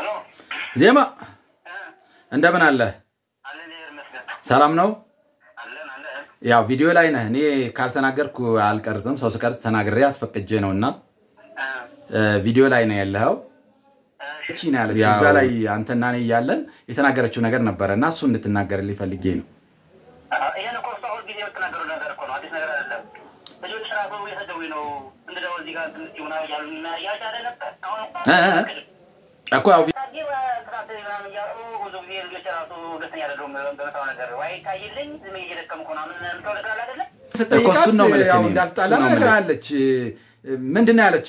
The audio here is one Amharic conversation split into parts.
ዜማ እንደምን አለ ሰላም ነው ያው ቪዲዮ ላይ ነህ እኔ ካልተናገርኩ አልቀርጽም ሰው ስቀርጽ ተናግሬ አስፈቅጄ ነውና ቪዲዮ ላይ ነው ያለው እቺ ነው ያለው እዛ ላይ አንተና እኔ ያለን የተናገረችው ነገር ነበርና እሱ እንድትናገርልኝ ፈልጌ ነው ይሄን እኮ ሰው ጊዜ የተናገረው ነገር እኮ ነው አዲስ ነገር አይደለም ልጆች ራሱ እየተደው ነው እንደው እዚህ ጋር ትንሽውና ያሉና ያቻለ ነበር አሁን እኮ ያው እኮ ነው ማለት ነው እንዳልጣላ ነገር አለች ምንድነው ያለች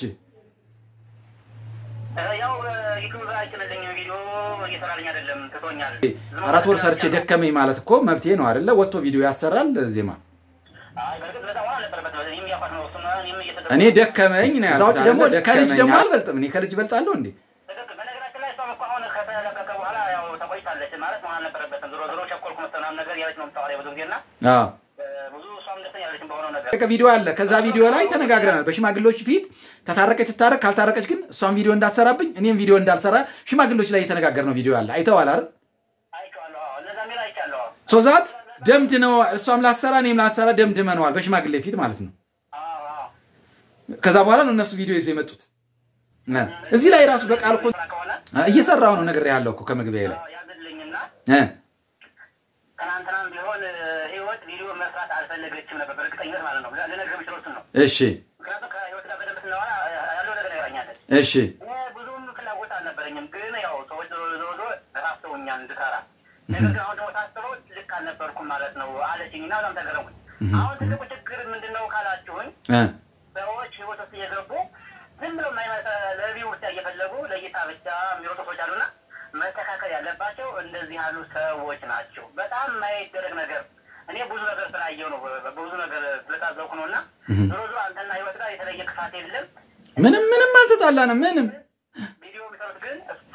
ያው ዩቲዩብ አይችልልኝ ቪዲዮ እየሰራልኝ አይደለም ተቶኛል አራት ወር ሰርቼ ደከመኝ ማለት እኮ መብቴ ነው አይደለ ወጥቶ ቪዲዮ ያሰራል ዜማ እኔ ደከመኝ ነው ያዛውጭ ደግሞ ከልጅ ደግሞ አልበልጥም እኔ ከልጅ በልጣለሁ እንዴ በነገራችን ላይ ሰው መቆጣውን ከተለቀቀ በኋላ ያው ተቆይታለች ማለት ማን ነበረበትም ዞሮ ቸኮልኩ መተናም ነገር ያለች ነው ተዋሪ ብዙ ጊዜና ብዙ ሰው እንደተኛ ያለች በሆነ ነገር ቪዲዮ አለ ከዛ ቪዲዮ ላይ ተነጋግረናል በሽማግሌዎች ፊት ተታረቀች ተታረቅ ካልታረቀች ግን እሷም ቪዲዮ እንዳትሰራብኝ እኔም ቪዲዮ እንዳልሰራ ሽማግሌዎች ላይ የተነጋገርነው ቪዲዮ አለ አይተዋል አይደል አይቻለሁ እነዛ ሚላ አይቻለሁ ሶዛት ደምድ ነው እሷም ላሰራ እኔም ላሰራ ደምድመናል በሽማግሌ ፊት ማለት ነው ከዛ በኋላ ነው እነሱ ቪዲዮ ይዘው የመጡት እዚህ ላይ ራሱ በቃል እኮ እየሰራው ነው ነገር ያለው እኮ ከመግቢያ ላይ ያዘልኝና ከናንተናም ቢሆን ህይወት ቪዲዮ መስራት አልፈለገችም ነበር በርግጠኝነት ማለት ነው ለነገር ብቻ ነው እሺ ምክንያቱም ከህይወት ጋር በደንብ ስለሆነ ያለው ነገር ያኛለች እሺ ብዙም ፍላጎት አልነበረኝም ግን ያው ሰዎች ዞዞ ራስውኛል እንድሰራ ነገር ግን አሁን ደግሞ ታስበው ልክ አልነበርኩም ማለት ነው አለችኝና በጣም ተገረምኩኝ አሁን ትልቁ ችግር ምንድነው ካላችሁኝ ሰዎች ህይወት ውስጥ እየገቡ ዝም ብለው ለቪው ብቻ እየፈለጉ ለይታ ብቻ የሚሮጡ ሰዎች አሉና መስተካከል ያለባቸው እንደዚህ ያሉ ሰዎች ናቸው በጣም ማይደረግ ነገር እኔ ብዙ ነገር ስላየው ነው ብዙ ነገር ስለታዘብኩ ነውና ዞሮ አንተና ህይወት ጋር የተለየ ክፋት የለም ምንም አልተጣላንም ምንም ቪዲዮ የሚሰሩት ግን እሷ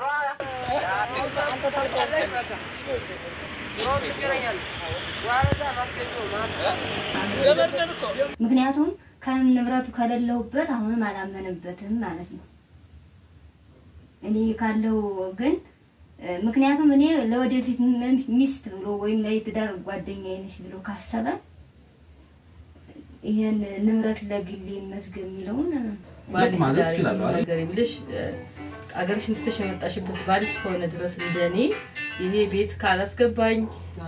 ምክንያቱም ከንብረቱ ከሌለውበት አሁንም አላመነበትም ማለት ነው እኔ ካለው ግን ምክንያቱም እኔ ለወደፊት ሚስት ብሎ ወይም ለይትዳር ጓደኛዬ ነሽ ብሎ ካሰበ ይሄን ንብረት ለግሌ መስገብ የሚለውን ማለት ይችላል ነገር ይልሽ አገርሽን ተተሸመጣሽበት ባልሽ ሆነ ድረስ እንደኔ ይሄ ቤት ካላስገባኝ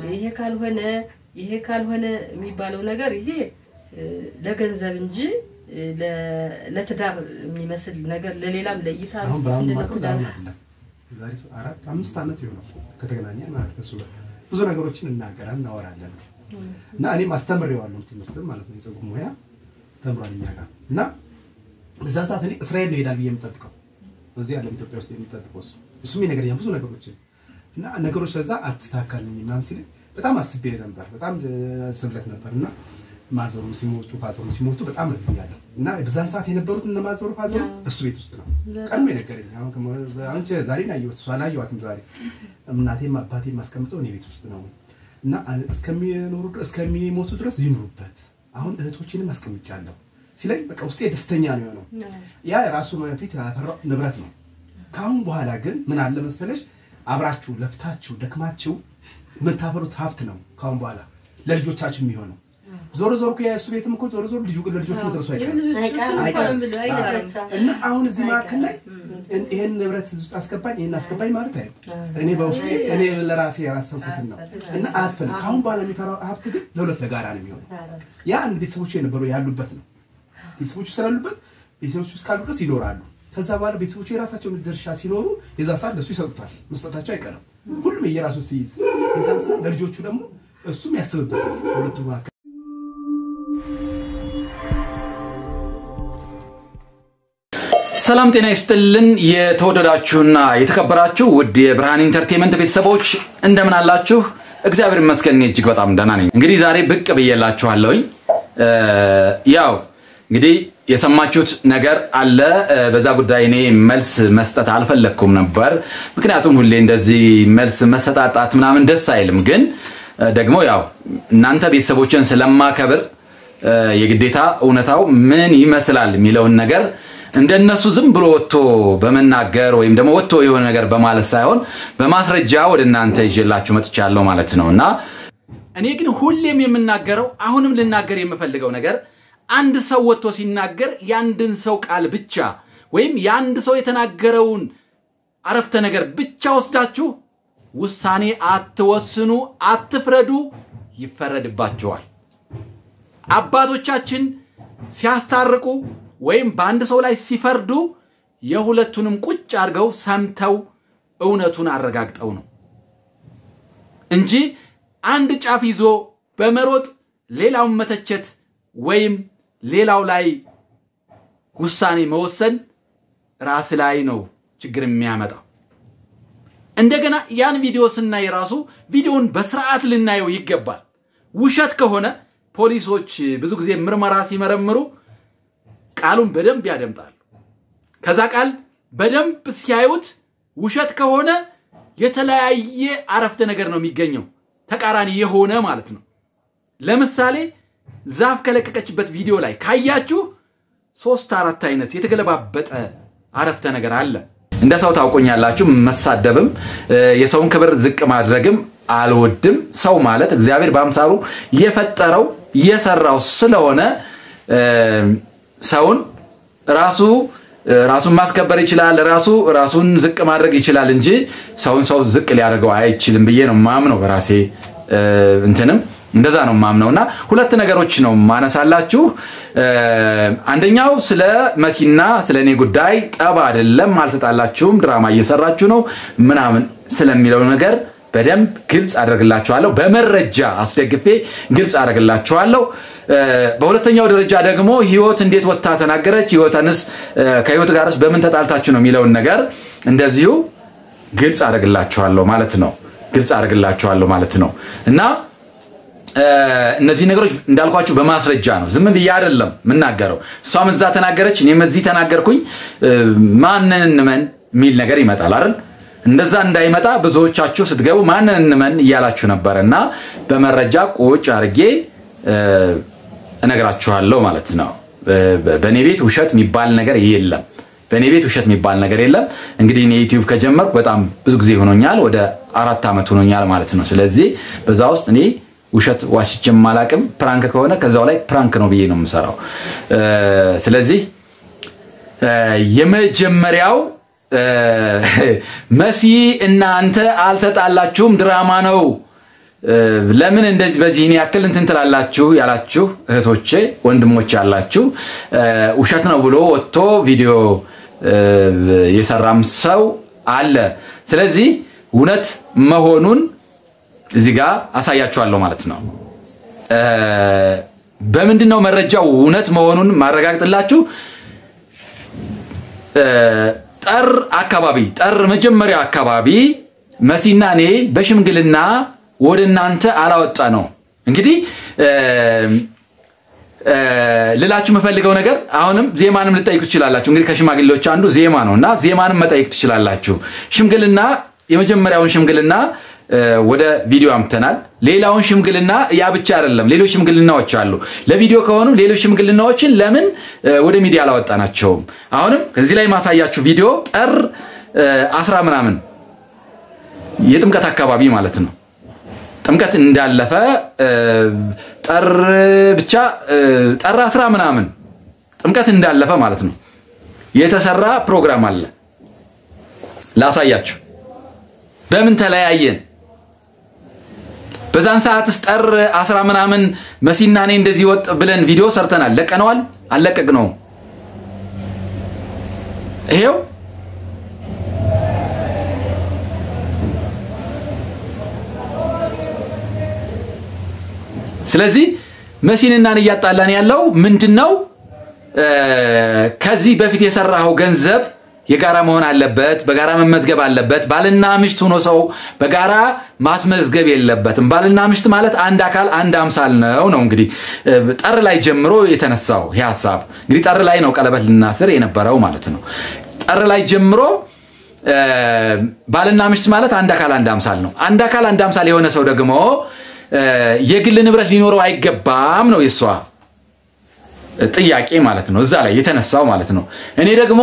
ይሄ ካልሆነ የሚባለው ነገር ይሄ ለገንዘብ እንጂ ለትዳር የሚመስል ነገር ለሌላም ለይታ እንደነው ትዳር ዛሬ 4-5 አመት ይሆናል ከተገናኘን ማለት ነው ብዙ ነገሮችን እናወራለን እና እኔ ማስተምሬዋለሁ ትምህርትም ማለት ነው የፀጉር ሙያ ተምሯልኛ ጋር እና በዛ ሰዓት እኔ እስራኤል ነው ሄዳል በየምጠብቀው በዚህ ዓለም ኢትዮጵያ ውስጥ የሚጠብቀው እሱ የሚነገረኝ ብዙ ነገሮችን እና ነገሮች ለዛ አትስተካከልኝ ምናምን ሲል በጣም አስቤ ነበር በጣም ስብለት ነበርና ማዘሩ ሲሞቱ ፋዘሩ ሲሞቱ በጣም እዝኛለሁ እና በዛን ሰዓት የነበሩት እነ ማዘሩ ፋዘሩ እሱ ቤት ውስጥ ነው ቀድሞ የነገረኝ አሁን ዛሬ ነው ያየሁት ሳላየዋትም ዛሬ እናቴም አባቴም ማስቀምጠው እኔ ቤት ውስጥ ነው እና እስከሚሞቱ ድረስ ይምሩበት አሁን እህቶችንም አስቀምጫለሁ ሲለኝ በቃ ውስጤ ደስተኛ ነው የሆነው ያ ራሱ ነው ፊት ያፈራው ንብረት ነው ካሁን በኋላ ግን ምን አለ መሰለሽ አብራችሁ ለፍታችሁ ደክማችሁ መታፈሩት ሀብት ነው ካሁን በኋላ ለልጆቻችሁ የሚሆነው ዞሮ ከያሱ ቤትም እኮ ዞሮ ልጁ ለልጆቹ መድረሱ አይቀርም እና አሁን እዚህ ማከል ላይ ይሄን ንብረት ውስጥ አስገባኝ ይሄን አስገባኝ ማለት አይደል እኔ በውስጤ እኔ ለራሴ ያሰብኩት ነው እና አስፈልግ ካሁን በኋላ የሚፈራው ሀብት ግን ለሁለት ለጋራ ነው የሚሆነው ያ አንድ ቤተሰቦቹ የነበሩ ያሉበት ነው ቤተሰቦቹ ስላሉበት ቤተሰቦቹ እስካሉ ድረስ ይኖራሉ ከዛ በኋላ ቤተሰቦቹ የራሳቸውን ድርሻ ሲኖሩ የዛ ሰዓት ለሱ ይሰጡታል መስጠታቸው አይቀርም ሁሉም የራሱ ሲይዝ የዛ ሰዓት ለልጆቹ ደግሞ እሱም ያስብበታል ሁለቱ ማከል ሰላም ጤና ይስጥልን የተወደዳችሁና የተከበራችሁ ውድ የብርሃን ኢንተርቴይንመንት ቤተሰቦች እንደምን አላችሁ እግዚአብሔር ይመስገን እጅግ በጣም ደህና ነኝ እንግዲህ ዛሬ ብቅ ብዬላችኋለሁ ያው እንግዲህ የሰማችሁት ነገር አለ በዛ ጉዳይ እኔ መልስ መስጠት አልፈለኩም ነበር ምክንያቱም ሁሌ እንደዚህ መልስ መሰጣጣት ምናምን ደስ አይልም ግን ደግሞ ያው እናንተ ቤተሰቦችን ስለማከብር የግዴታ እውነታው ምን ይመስላል የሚለውን ነገር እንደነሱ ዝም ብሎ ወጥቶ በመናገር ወይም ደግሞ ወጥቶ የሆነ ነገር በማለት ሳይሆን በማስረጃ ወደ እናንተ ይዤላችሁ መጥቻለሁ ማለት ነውና እኔ ግን ሁሌም የምናገረው አሁንም ልናገር የምፈልገው ነገር አንድ ሰው ወጥቶ ሲናገር ያንድን ሰው ቃል ብቻ ወይም ያንድ ሰው የተናገረውን አረፍተ ነገር ብቻ ወስዳችሁ ውሳኔ አትወስኑ አትፍረዱ ይፈረድባችኋል አባቶቻችን ሲያስታርቁ ወይም በአንድ ሰው ላይ ሲፈርዱ የሁለቱንም ቁጭ አድርገው ሰምተው እውነቱን አረጋግጠው ነው እንጂ አንድ ጫፍ ይዞ በመሮጥ ሌላውን መተቸት ወይም ሌላው ላይ ውሳኔ መወሰን ራስ ላይ ነው ችግር የሚያመጣው እንደገና ያን ቪዲዮ ስናይ ራሱ ቪዲዮን በስርዓት ልናየው ይገባል ውሸት ከሆነ ፖሊሶች ብዙ ጊዜ ምርመራ ሲመረምሩ ቃሉን በደንብ ያደምጣሉ ከዛ ቃል በደንብ ሲያዩት ውሸት ከሆነ የተለያየ አረፍተ ነገር ነው የሚገኘው ተቃራኒ የሆነ ማለት ነው ለምሳሌ ዛፍ ከለቀቀችበት ቪዲዮ ላይ ካያችሁ 3-4 አይነት የተገለባበጠ አረፍተ ነገር አለ እንደ ሰው ታውቆኛላችሁ መሳደብም የሰውን ክብር ዝቅ ማድረግም አልወድም ሰው ማለት እግዚአብሔር በአምሳሉ የፈጠረው የሰራው ስለሆነ ሰውን ራሱን ማስከበር ይችላል ራሱን ዝቅ ማድረግ ይችላል እንጂ ሰውን ሰው ዝቅ ሊያደርገው አይችልም ብዬ ነው ማምነው በራሴ እንትንም እንደዛ ነው ማምነውና ሁለት ነገሮች ነው ማነሳላችሁ አንደኛው ስለ መሲና ስለኔ ጉዳይ ጠባ አይደለም አልተጣላችሁም ድራማ እየሰራችሁ ነው ምናምን ስለሚለው ነገር በደንብ ግልጽ አደርግላችኋለሁ በመረጃ አስደግፌ ግልጽ አደርግላችኋለሁ በሁለተኛው ደረጃ ደግሞ ህይወት እንዴት ወጣ ተናገረች ህይወታንስ ከህይወት ጋርስ በምን ተጣልታችሁ ነው የሚለው ነገር እንደዚሁ ግልጽ አደርግላችኋለሁ ማለት ነው እና እነዚህ ነገሮች እንዳልኳችሁ በማስረጃ ነው ዝም ብዬ አይደለም ምናገረው እሷም እዛ ተናገረች እኔም እዚህ ተናገርኩኝ ማንነን እንመን ሚል ነገር ይመጣል አይደል እንደዛ እንዳይመጣ ብዙዎቻችሁ ስትገቡ ማንነን እንመን ይያላችሁ ነበርና በመረጃ ቁጭ አርጌ እነግራችኋለሁ ማለት ነው በኔ ቤት ውሸት የሚባል ነገር የለም እንግዲህ እኔ ዩቲዩብ ከጀመርኩ በጣም ብዙ ጊዜ ሆኖኛል ወደ 4 አመት ሆኖኛል ማለት ነው ስለዚህ በዛ ውስጥ እኔ ውሸት ዋሽቼም ማላቅም ፕራንክ ከሆነ ከዛው ላይ ፕራንክ ነው ብዬ ነው የምሰራው ስለዚህ የመጀመሪያው መሲ እና አንተ አልተጣላችሁም ድራማ ነው ለምን እንደዚህ በዚህን ያክል እንትን ትላላችሁ ያላችሁ እህቶቼ ወንድሞች ያላችሁ ውሸት ነው ብሎ ወጥቶ ቪዲዮ የሰራም ሰው አለ ስለዚህ እውነት መሆኑን እዚህ ጋር አሳያችኋለሁ ማለት ነው በመንድነው መረጃው እውነት መሆኑን ማረጋግጥላችሁ ጠር መጀመሪያ አካባቢ መሲና እኔ በሽምግልና ወደ እናንተ አላወጣ ነው እንግዲህ ልላችሁ መፈልገው ነገር አሁንም ዜማንም ልጠይቁ ትችላላችሁ እንግዲህ ከሽማግሌዎች አንዱ ዜማ ነውና ዜማንም መጠይቅ ትችላላችሁ ሽምግልና የመጀመሪያውን ሽምግልና ወደ ቪዲዮ አምተናል ሌላውን ሽምግልና ያ ብቻ አይደለም ሌሎች ሽምግልናዎች አሉ ለቪዲዮ ከሆኑ ሌሎች ሽምግልናዎችን ለምን ወደ ሚዲያ አላወጣናቸው አሁንም ከዚህ ላይ ማሳያችሁ ቪዲዮ ጠር 10 ምናምን የጥምቀት አካባቢ ማለት ነው ጥምቀት እንዳለፈ ጠር ብቻ ጠር 10 ምናምን ጥምቀት እንዳለፈ ማለት ነው የተሰራ ፕሮግራም አለ ላሳያችሁ በምን ተለያየን በዛን ሰዓት ጠር 10 ምናምን መሲና እኔ እንደዚህ ወጥ ብለን ቪዲዮ ሰርተናል ለቀነዋል አለቀቅነው ይሄው ስለዚህ መሲንና እኔ ያጣላን ያለው ምንድነው ከዚህ በፊት የሰራው ገንዘብ የጋራ መሆን አለበት በጋራ መመዝገብ አለበት ባልና ምሽት ሆኖ ሰው በጋራ ማስመዝገብ የለበትም ባልና ምሽት ማለት አንድ አካል አንድ አምሳል ነው እንግዲህ ጠር ላይ ጀምሮ የተነሳው ይሄ ሐሳብ እንግዲህ ጠር ላይ ነው ቀለበት ልናስር የነበረው ማለት ነው ጠር ላይ ጀምሮ ባልና ምሽት ማለት አንድ አካል አንድ አምሳል ነው አንድ አካል አንድ አምሳል የሆነ ሰው ደግሞ የግል ንብረት ሊኖረው አይገባም ነው የሷ ጥያቄ ማለት ነው እዛ ላይ የተነሳው ማለት ነው እኔ ደግሞ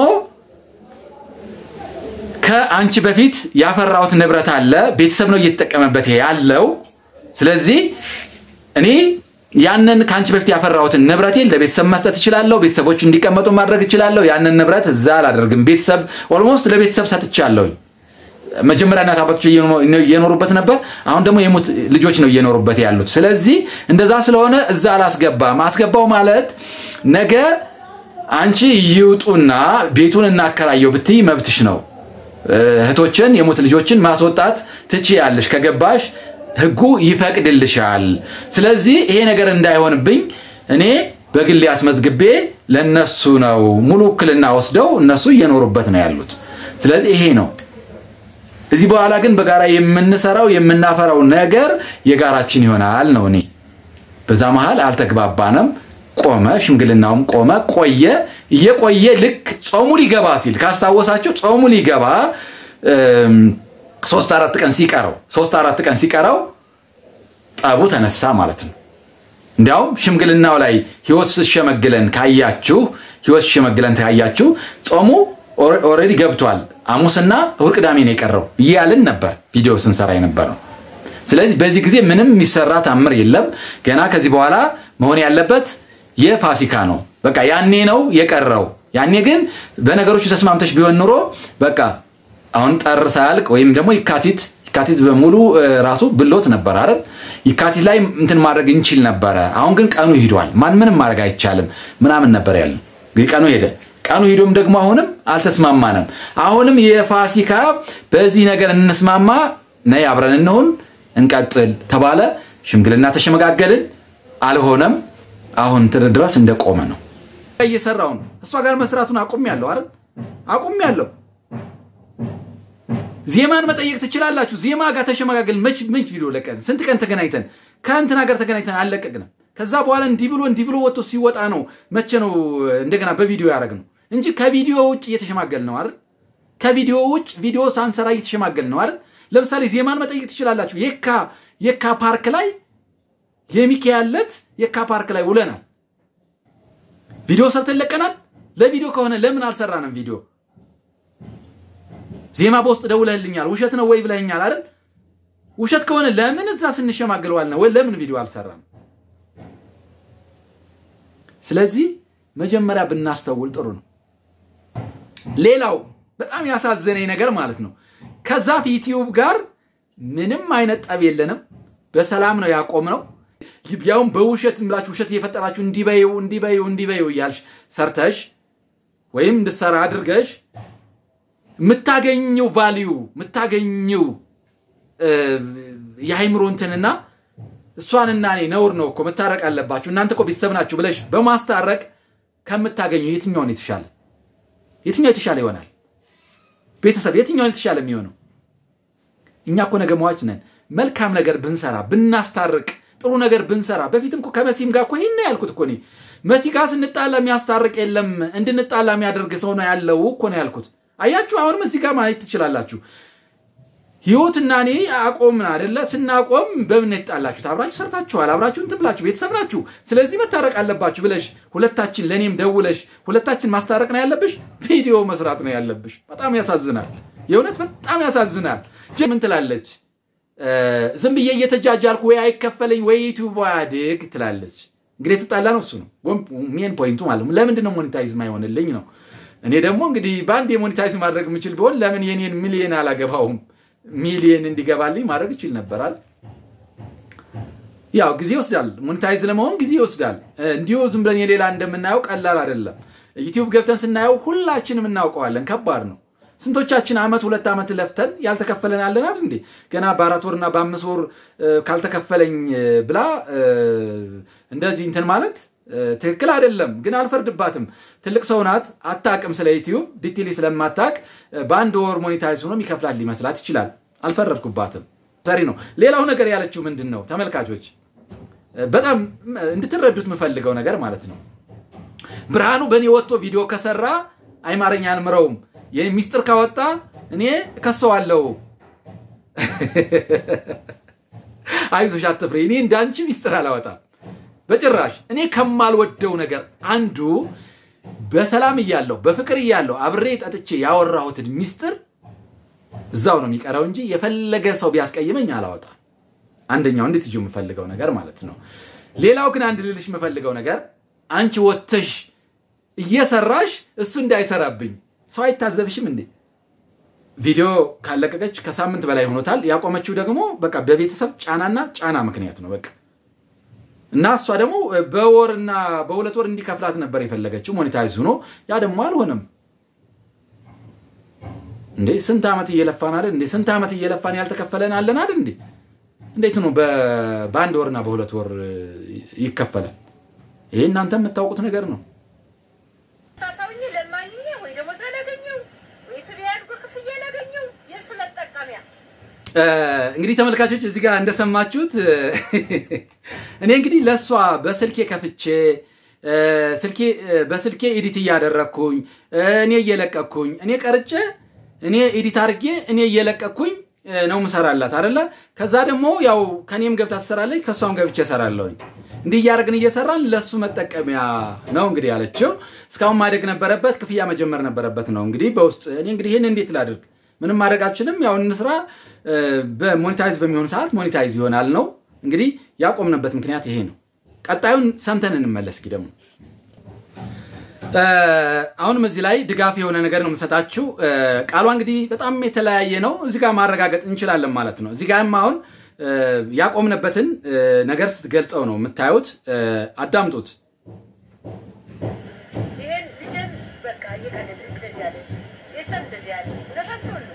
ከአንቺ በፊት ያፈራውት ንብረት አለ ቤተሰብ ነው እየተጠቀመበት ያለው ስለዚህ እኔ ያንን ካንቺ በፊት ያፈራውት ንብረቴን ለቤተሰብ መስጠት ይችላልው ቤተሰቦች እንዲቀመጡ ማድረግ ይችላልው ያንን ንብረት እዛ አላደርግም ቤተሰብ ኦልሞስት ለቤተሰብ ሰጥቻለሁ መጀመሪያ እናት አባቶች እየኖሩበት ነበር አሁን ደግሞ የሙት ልጆች ነው እየኖሩበት ያሉት ስለዚህ እንደዛ ስለሆነ እዛ አላስገባም አስገባው ማለት ነገ አንቺ ይውጡና ቤቱን እናከራየው ብትይ መብትሽ ነው እህቶችን የሙት ልጆችን ማስወጣት ትችያለሽ ከገባሽ ህጉ ይፈቅድልሻል ስለዚህ ይሄ ነገር እንዳይሆንብኝ እኔ በግል ያስመዝግቤ ለነሱ ነው ሙሉ ክልና ወስደው እነሱ እየኖሩበት ነው ያሉት ስለዚህ ይሄ ነው እዚህ በኋላ ግን በጋራ የምንሰራው የምናፈራው ነገር የጋራችን ይሆናል ነው እኔ በዛ መሃል አልተግባባንም ቆመ ሽምግልናውም ቆመ ቆየ እየቆየ ልክ ጾሙ ሊገባ ሲል ካስታወሳችሁ ጾሙ ሊገባ 3-4 ቀን ሲቀረው ጠቡ ተነሳ ማለት ነው እንዲያውም ሽምግልናው ላይ ህይወት ሲሸመግለን ካያችሁ ጾሙ ኦሬዲ ገብቷል አሙስና እሁድ ቅዳሜ ነው የቀረው ይያልን ነበር ቪዲዮ ስንሰራ የነበረው ስለዚህ በዚህ ጊዜ ምንም የሚሰራ ታምር የለም ገና ከዚህ በኋላ መሆን ያለበት የፋሲካ ነው በቃ ያኔ ነው የቀረው ያኔ ግን በነገሮቹ ተስማምተሽ ቢሆን ኑሮ በቃ አሁን ጠር ሳያልቅ ወይም ደግሞ ይካቲት በሙሉ ራሱ ብሎት ነበር አይደል ይካቲት ላይ እንትን ማድረግ እንችል ነበር አሁን ግን ቀኑ ሄዷል ማንንም ማድረግ አይቻልም ምናምን ነበር ያለው ግን ቀኑ ሄዶም ደግሞ አሁንም አልተስማማንም አሁንም የፋሲካ በዚህ ነገር እንስማማ ነይ አብረን እንቀጥል ተባለ ሽምግልና ተሸመጋገልን አልሆነም አሁን ድረስ እንደቆመ ነው እየሰራው ነው እሷ ጋር መስራቱን አቁሚያለሁ አይደል አቁሚያለሁ ዜማን መጠየቅ ትችላላችሁ ዜማ ጋር ተሸመጋገል መች ቪዲዮ ለቀን ስንት ቀን ተገናኝተን ካንተና ጋር ተገናኝተን አለቀቅንም ከዛ በኋላ እንዲ ብሎ ወጥቶ ሲወጣ ነው መቼ ነው እንደገና በቪዲዮ ያረግነው እንጂ ከቪዲዮ ውጭ እየተሸማገል ነው አይደል ከቪዲዮ ውጭ ቪዲዮ ሳንሰራ እየተሸማገል ነው አይደል ለምሳሌ ዜማን መጠየቅ ትችላላችሁ የካ ፓርክ ላይ የሚካኤልለት የካ ፓርክ ላይ ውለናል ቪዲዮ ሰርተን ለቀናል ለቪዲዮ ከሆነ ለምን አልሰራንም ቪዲዮ ዜማ በውስጥ ደውለህልኛል ውሸት ነው ወይ ብለኸኛል አይደል ውሸት ከሆነ ለምን እዛ ስንሸማገለዋልና ወይ ለምን ቪዲዮ አልሰራም ስለዚህ መጀመሪያ ብናስተውል ጥሩ ነው ሌላው በጣም ያሳዘነኝ ነገር ማለት ነው ከዛፍ ዩቲዩብ ጋር ምንም አይነት ጠብ የለንም በሰላም ነው ያቆምነው ይብያው በውሸት ምላችሁ ውሸት እየፈጠራችሁ እንዲበዩ ያልሽ ሰርተሽ ወይም እንድሰራ አድርገሽ ምታገኙ ቫልዩ ምታገኙ የሃይምሮ እንትንና እሷንና እኔ ነውር ነው እኮ መታረቅ አለባችሁ እናንተ እኮ ቤተሰብ ናችሁ ብለሽ በማስታረቅ ከምታገኙ የትኛው የተሻለ ይሆናል ቤተሰብ የትኛው የተሻለ የሚሆነው እኛ እኮ ነገማዎች ነን መልካም ነገር ብንሰራ ብናስታርቅ ጥሩ ነገር ብንሰራ በፊትም እኮ ከመሲም ጋር እኮ ይሄን ያልኩት እኮ ነው መሲ ጋር ስንጣላ የሚያስታርቅ የለም እንድንጣላ የሚያደርግ ሰው ነው ያለው እኮ ነው ያልኩት አያችሁ አሁንም እዚህ ጋር ማለት ትችላላችሁ ህይወትና እኔ አቆምን አይደለ ስናቆም በምን ይጣላችሁ አብራችሁ ሰርታችኋል አብራችሁ እንትብላችሁ ቤተሰብ ናችሁ ስለዚህ መታረቅ አለባችሁ ብለሽ ሁለታችን ለኔም ደውለሽ ሁለታችን ማስታረቅ ነው ያለብሽ ቪዲዮ መስራት ነው ያለብሽ በጣም ያሳዝናል የእውነት በጣም ያሳዝናል ምን ትላለች ዝም ብዬ እየተጃጃልኩ ወይ አይከፈለኝ ወይ ዩቲዩብ ያድግ ትላለች እንግዲህ ተጣላ ነው እሱ ነው ሜን ፖይንቱ ማለት ነው ለምን ነው ሞኔታይዝ ማይሆንልኝ ነው እኔ ደግሞ እንግዲህ ባንድ ሞኔታይዝ ማድረግ ምችል ቢሆን ለምን የኔን ሚሊየን አላገባውም ሚሊየን እንዲገባልኝ ማድረግ ይችል ነበርአል ያው ጊዜ ይወስዳል ሞኔታይዝ ለመሆን ጊዜ ይወስዳል እንዲሁ ዝም ብለን የሌላ እንደምናየው ቀላል አይደለም ዩቲዩብ ገብተን ስናየው ሁላችንም እናውቀዋለን ከባድ ነው ስንቶቻችን አመት 2 አመት ለፍተን ያልተከፈለን አለን አይደል እንዴ ገና በ4 ወርና በ5 ወር ካልተከፈለኝ ብላ እንደዚህ እንትን ማለት ትክክል አይደለም ግን አልፈርድባትም ትልቅ ሰው ናት አታቅም ስለ ዩቲዩብ ዲቴይል ስለማታቅ ባንድ ወር ሞኔታይዝ ሆኖ ይከፍላል ሊመስላት ይችላል አልፈረድኩባትም ሰሪ ነው ሌላው ነገር ያለችው ምንድነው ተመልካቾች በጣም እንድትረዱት መፈልገው ነገር ማለት ነው ብርሃኑ በኔ ወጥቶ ቪዲዮ ከሰራ አይማረኛ አልምረውም የሚስጥር ካወጣ እኔ ከሰዋለው አይዞሽ አትፍሪ እኔ እንዳንቺ ሚስጥር አላወጣ በጭራሽ እኔ ከማልወደው ነገር አንዱ በሰላም ይያለው በፍቅር ይያለው አብሬ ጠጥቼ ያወራሁት ሚስጥር እዛው ነው የሚቀረው እንጂ የፈለገ ሰው ቢያስቀይመኝ አላወጣም አንደኛው እንዴት ይጁ የምፈልገው ነገር ማለት ነው ሌላው ግን አንድ ልልሽ የምፈልገው ነገር አንቺ ወጥተሽ እየሰራሽ እሱ እንዳይሰራብኝ ሰው አይታዘብሽም እንዴ ቪዲዮ ካለቀቀች ከሳምንት በላይ ሆኖታል ያቆመችው ደግሞ በቃ በቤተሰብ ጫና ምክንያት ነው በቃ እና እሷ ደግሞ በወርና በሁለት ወር እንዲከፍላት ነበር የፈለገችው ሞኔታይዝ ሆኖ ያ ደግሞ አልሆነም እንዴ ስንት አመት እየለፋን አይደል እንዴ ስንት አመት እየለፋን ያልተከፈለን አለን አይደል እንዴ እንዴት ነው በአንድ ወርና በሁለት ወር ይከፈላል ይሄ እናንተ የምታውቁት ነገር ነው ታታውኝ ለማኝኝ ወይ ደግሞ ስለገኘው ወይ ትቢያድ ኩፍያ ለገኘው የሱ መጠቀሚያ እንግዲህ ተመልካቾች እዚህ ጋር እንደሰማችሁት እኔ እንግዲህ ለሷ በስልኬ ከፍቼ በስልኬ ኤዲት ያደረኩኝ እኔ እየለቀኩኝ እኔ ቀርጬ እኔ ኤዲት አርጌ እኔ እየለቀኩኝ ነው መሰራላት አይደለ ከዛ ደግሞ ያው ከኔም ገብታ ተሰራለች ከሷም ገብቼ ሰራለሁኝ እንዲህ ያርግን እየሰራን ለሱ መጠቀሚያ ነው እንግዲህ ያለችው እስካሁን ማደግ ነበረበት ክፍያ መጀመር ነበረበት ነው እንግዲህ በውስጥ እኔ እንግዲህ ይሄን እንዴት ላድርግ ምንም ማድረጋችንም ያው እንስራ በሞኔታይዝ በሚሆን ሰዓት ሞኔታይዝ ይሆናል ነው እንግዲህ ያቆምንበት ምክንያት ይሄ ነው ቀጣዩን ሰምተን እንመለስ ደግሞ አሁንም እዚህ ላይ ድጋፍ የሆነ ነገር ነው መሰጣችሁ ቃሏ እንግዲህ በጣም የተለያየ ነው እዚህ ጋር ማረጋገጥ እንችላለን ማለት ነው እዚህ ጋርም አሁን ያቆምንበትን ነገር ስትገልጸው ነው የምታዩት አዳምጡት ይሄን ልጅን በቃ እየቀደደ እንደዚህ ያለች የሰም እንደዚህ ያለ ለታቸው ነው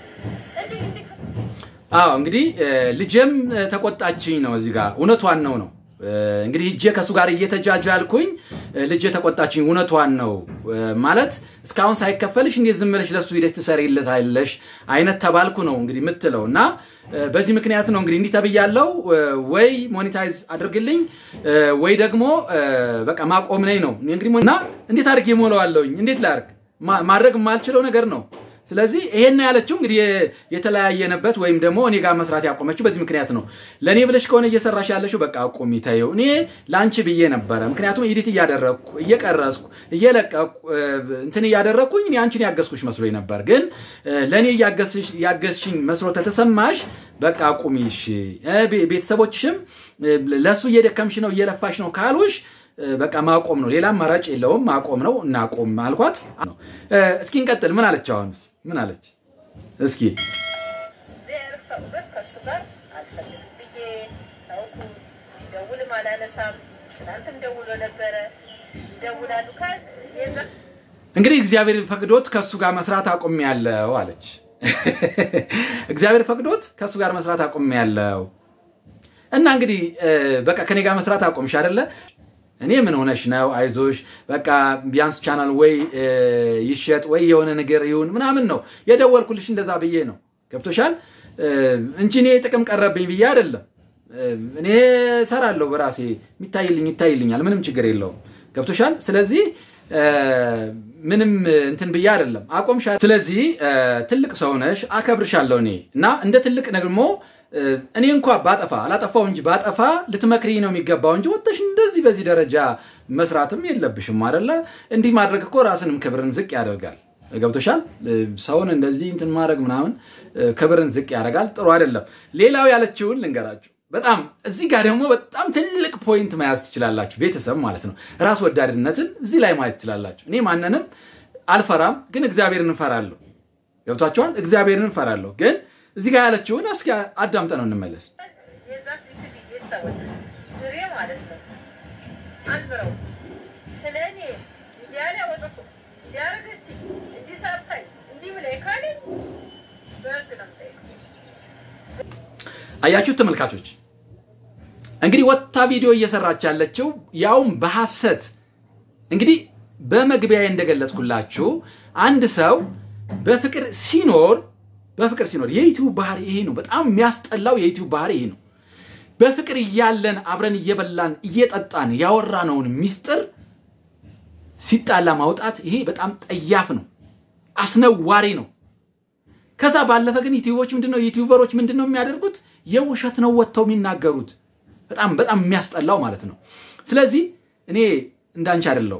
እንግዲህ ልጅም ተቆጣችኝ ነው እዚህ ጋር እውነቷን ነው እንግዲህ እጄ ከሱ ጋር እየተጃጁ ያልኩኝ ልጅ ተቆጣችኝ እውነቷን ነው ማለት እስካሁን ሳይከፈልሽ እንዴ ዝም ብለሽ ለሱ ሂደት ትሰሪለታለሽ አይነት ተባልኩ ነው እንግዲህ ምትለውና በዚህ ምክንያት ነው እንግዲህ እንዲተብያለው ወይ ሞኔታይዝ አድርግልኝ ወይ ደግሞ በቃ ማቆም ነኝ ነው እንግዲህና እንዴት አድርጌ ሞላዋለሁኝ እንዴት ላርግ ማድረግ ማልችለው ነገር ነው ስለዚህ ይሄን ያለችው እንግዲህ የተለያየነበት ወይም ደግሞ እኔ ጋር መስራት ያቆመችው በዚህ ምክንያት ነው ለኔ ብለሽ ከሆነ እየሰራሽ ያለሽው በቃ አቆሚ ታየው እኔ ላንቺ ብዬ ነበር ምክንያቱም ኤዲት ያደረኩ እየቀረስኩ እየለቀኩ እንትን ያደረኩኝ እኔ አንቺን ያገስኩሽ መስሎኝ ነበር ግን ለኔ ያገስሽኝ መስሎ ተተሰማሽ በቃ አቆሚሽ ቤተሰቦችሽም ለሱ እየደከምሽ ነው እየለፋሽ ነው ካሉሽ በቃ ማቆም ነው ሌላ ማራጭ የለውም ማቆም ነው እናቆም አልኳት እስኪ እንቀጥል ምን አለች አሁንስ ምን አለች እስኪ ዘርፈበት ከሱ ጋር አልፈልግም ብዬ ታውቁት ሲደውል ማላነሳም ትናንትም ደውሎ ነበረ ደውላሉ እንግዲህ እግዚአብሔር ፈቅዶት ከሱ ጋር መስራት አቆም ያለው አለች እግዚአብሔር ፈቅዶት ከሱ ጋር መስራት አቆም ያለው እና እንግዲህ በቃ ከኔ ጋር መስራት አቆምሽ አይደለ እኔ ምን ሆነሽ ነው አይዞሽ በቃ ቢያንስ ቻናል ወይ ይሸጥ ወይ የሆነ ነገር ይሁን ምናምን ነው የደወልኩልሽ እንደዛ ብዬ ነው ገብቶሻል እንጂ እኔ ጥቅም ቀረብኝ ብዬ አይደለም እኔ ሰራለሁ በራሴ ይታይልኛል ምንም ችግር የለውም ገብቶሻል ስለዚህ ምንም እንትን ብዬ አይደለም አቆምሻል ስለዚህ ትልቅ ሰው ነሽ አከብርሻለሁ እኔ እና እንደ ትልቅ ደግሞ እኔ እንኳን ባጠፋ አላጠፋው እንጂ ባጠፋ ልትመክሪ ነው የሚገባው እንጂ ወጥተሽ እንደዚህ በዚህ ደረጃ መስራትም የለብሽም አይደለ እንዲህ ማድረግ እኮ ራስንም ክብርን ዝቅ ያደርጋል ገብቶሻል ሰውን እንደዚህ እንትን ማድረግ ምናምን ክብርን ዝቅ ያደርጋል ጥሩ አይደለም ሌላው ያለችውን ልንገራችሁ በጣም እዚህ ጋር ደግሞ በጣም ትልቅ ፖይንት ማያዝ ትችላላችሁ ቤተሰብ ማለት ነው ራስ ወዳድነትን እዚህ ላይ ማየት ትችላላችሁ እኔ ማንንም አልፈራም ግን እግዚአብሔርን እንፈራለሁ ገብታችኋል እግዚአብሔርን እንፈራለሁ ግን እዚህ ጋር ያለችውን እስኪ አዳምጠነው እንመለስ የዛፍ ቤተሰቦች ድሬ ማለት ነው አንብረው ስለኔ ሚዲያ ላይ ወጥቶ ያረጋች እንዲሰርታይ እንዲብላይ ካለ በህግ ነው የምጠይቀው አያችሁ ተመልካቾች እንግዲህ ወጣ ቪዲዮ እየሰራች ያለችው ያውም በሐሰት እንግዲህ በመግቢያዬ እንደገለጽኩላችሁ አንድ ሰው በፍቅር ሲኖር የዩቲዩብ ባህሪ ይሄ ነው በጣም የሚያስጠላው የዩቲዩብ ባህሪ ይሄ ነው በፍቅር ያለን አብረን እየበላን እየጠጣን ያወራነውን ሚስጥር ሲጣላ ማውጣት ይሄ በጣም ጠያፍ ነው አስነዋሪ ነው ከዛ ባለፈ ግን ዩቲዩበሮች ምንድነው የሚያደርጉት የውሸት ነው ወጥተው የሚናገሩት በጣም የሚያስጠላው ማለት ነው ስለዚህ እኔ እንዳንቺ አይደለም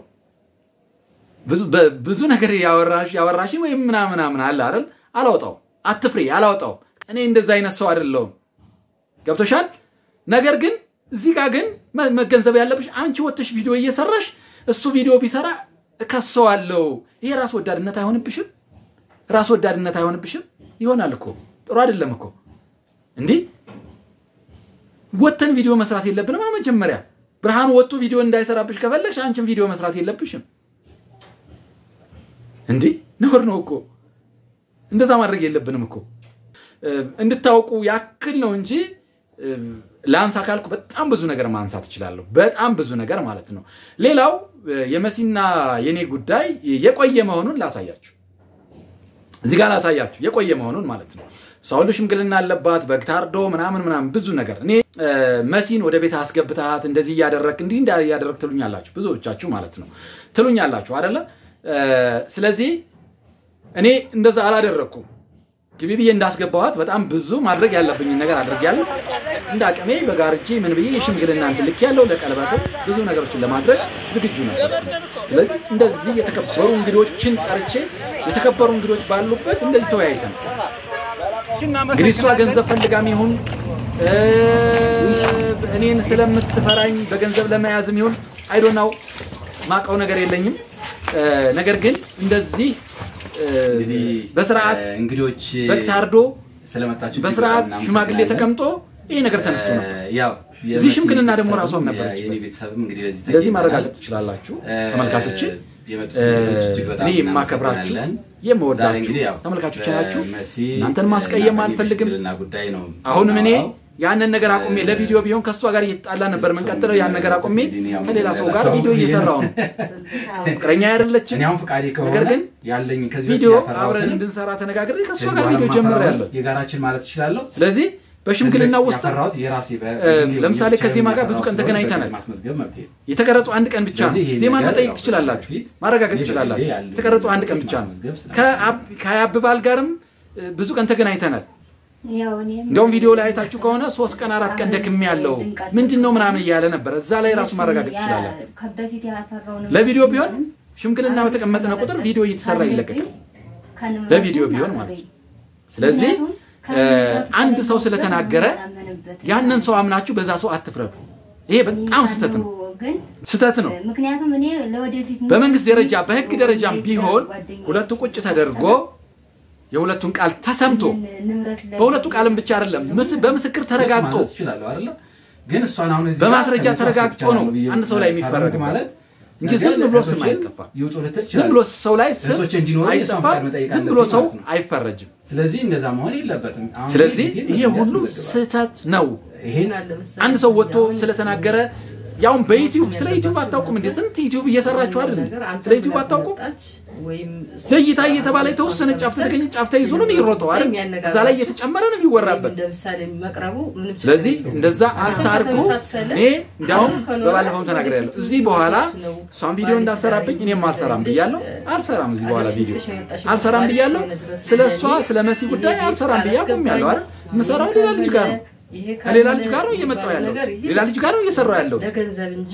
ብዙ ነገር ያወራሽ ወይ ምናምን አለ አይደል አላውጣው አትፍሪ አላውጣው እኔ እንደዛ አይነት ሰው አይደለም ገብቶሻል ነገር ግን እዚህ ጋር ግን መገንዘብ ያለብሽ አንቺ ወጥሽ ቪዲዮ እየሰራሽ እሱ ቪዲዮ ቢሰራ ከሰዋለው ይሄ ራስ ወዳድነት አይሆንብሽም ራስ ወዳድነት አይሆንብሽም ይሆናል እኮ ጥሩ አይደለም እኮ እንዴ ወጥተን ቪዲዮ መስራት የለብንም መጀመሪያ ብርሃን ወጡ ቪዲዮ እንዳይሰራብሽ ከፈለሽ አንቺም ቪዲዮ መስራት የለብሽም እንዴ ነውር ነው እኮ እንደዛ ማድረግ የለብንም እኮ እንድታውቁ ያክል ነው እንጂ ላንሳ ካልኩ በጣም ብዙ ነገር ማንሳት ይችላል በጣም ብዙ ነገር ማለት ነው ሌላው የመሲና የኔ ጉዳይ የቆየ መሆኑን ላሳያችሁ እዚህ ጋር ላሳያችሁ የቆየ መሆኑን ማለት ነው ሰውሉ ሽምግልና አለባት በግታርዶ ምናምን ብዙ ነገር እኔ መሲን ወደ ቤት አስገብታት እንደዚህ ያደረክ ትሉኛላችሁ ብዙዎቻችሁ ማለት ነው ትሉኛላችሁ አይደለ ስለዚህ እኔ እንደዛ አላደረኩም ግቢብዬ እንዳስገባዋት በጣም ብዙ ማድረግ ያለብኝ ነገር አድርጌያለሁ እንዳቀሜ በጋርጂ ምን ብዬ የሽምግልና እንትልክ ያለው ለቀለበት ብዙ ነገሮችን ለማድረግ ዝግጁ ነበር ስለዚህ እንደዚህ የተከበሩ እንግዶችን ጠርቼ የተከበሩ እንግዶች ባሉበት እንደዚህ ተወያይተን እንግዲህ እሷ ገንዘብ ፈልጋም ይሁን እኔን ስለምትፈራኝ በገንዘብ ለመያዝም ይሁን አይ ዶንት ናው ማቀው ነገር የለኝም ነገር ግን እንደዚህ በስርዓት እንግዶች በክታርዶ ስለመጣችሁ በስርዓት ሽማግሌ ተቀምጦ ይሄ ነገር ተነስቶ ነው ያው እዚህ ሽምግልና ደግሞ ራሷም ነበር የኔ ቤተሰብም እንግዲህ በዚህ ማረጋገጥ ትችላላችሁ ተመልካቾች እኔ ማከብራችሁ የምወዳችሁ ተመልካቾች ናችሁ እናንተን ማስቀየም አልፈልግም አሁንም እኔ ያንን ነገር አቆሜ ለቪዲዮ ቢሆን ከሷ ጋር እየተጣላ ነበር መንቀጥለው ያን ነገር አቆሜ ከሌላ ሰው ጋር ቪዲዮ እየሰራው ነው ፍቅረኛ አይደለችም እኔ አሁን ፍቃዴ ከሆነ ያለኝ ከዚህ ቪዲዮ አብረን እንድንሰራ ተነጋግሬ ከሷ ጋር ቪዲዮ ጀምሬያለሁ የጋራችን ማለት ይችላል ስለዚህ በሽምግልና ውስጥ ለምሳሌ ከዜማ ጋር ብዙ ቀን ተገናኝተናል የተቀረጹ አንድ ቀን ብቻ ዜማ መጠየቅ ትችላላችሁ ማረጋገጥ ትችላላችሁ የተቀረጹ አንድ ቀን ብቻ ነው ከአብባል ጋርም ብዙ ቀን ተገናኝተናል እንደውም ቪዲዮ ላይ አይታችሁ ከሆነ 3 ቀን 4 ቀን ደክም ያለው ምንድነው ምናምን ይያለ ነበር እዛ ላይ ራሱ ማረጋገጥ ይችላል ለቪዲዮ ቢሆን ሽምግልና በተቀመጠና ቁጥር ቪዲዮ እየተሰራ ይለቀቃል ለቪዲዮ ቢሆን ማለት ስለዚህ አንድ ሰው ስለተናገረ ያንን ሰው አምናችሁ በዛ ሰው አትፍረዱ ይሄ በጣም ስተት ነው ምክንያቱም እኔ ለወደፊት በመንግስት ደረጃ በህግ ደረጃም ቢሆን ሁለቱ ቁጭ ተደርጎ የሁለቱን ቃል ተሰምቶ በሁለቱ ቃልም ብቻ አይደለም በምስክር ተረጋግጦ ይችላል አይደል ግን እሷን አሁን እዚህ በማስረጃ ተረጋግጦ ነው አንድ ሰው ላይ የሚፈረድ ማለት እንጂ ዝም ብሎ ስም አይጠፋ ዝም ብሎ ሰው ላይ ስም አይጠፋ ዝም ብሎ ሰው አይፈረጅም ስለዚህ እንደዛ መሆን የለበትም ስለዚህ ይሄ ሁሉ ስተት ነው ይሄን አንድ ሰው ወጥቶ ስለተናገረ ያው በዩቲዩብ ስለ ዩቲዩብ አታውቁም እንዴ ስንት ዩቲዩብ እየሰራችሁ አይደል ስለ ዩቲዩብ አታውቁም ወይም ለይታ እየተባለ ተወሰነ ጫፍተ ተገኘ ጫፍተ ይዞ ነው የሚሮጠው አይደል እዛ ላይ እየተጨመረ ነው የሚወራበት ለምሳሌ መቅረቡ ምንም ስለዚህ እንደዛ አታርጉ እኔ እንዳው በባለፈው ተናግሬያለሁ እዚህ በኋላ ሷን ቪዲዮ እንዳሰራብኝ እኔም አልሰራም ብያለሁ አልሰራም እዚህ በኋላ ቪዲዮ አልሰራም ብያለሁ ስለሷ ስለመሲ ጉዳይ አልሰራም ብያለሁ አይደል መሰራው ሌላ ልጅ ጋር ነው ከሌላ ልጅ ጋር ነው እየመጣው ያለው ሌላ ልጅ ጋር ነው እየሰራው ያለው ለገንዘብ እንጂ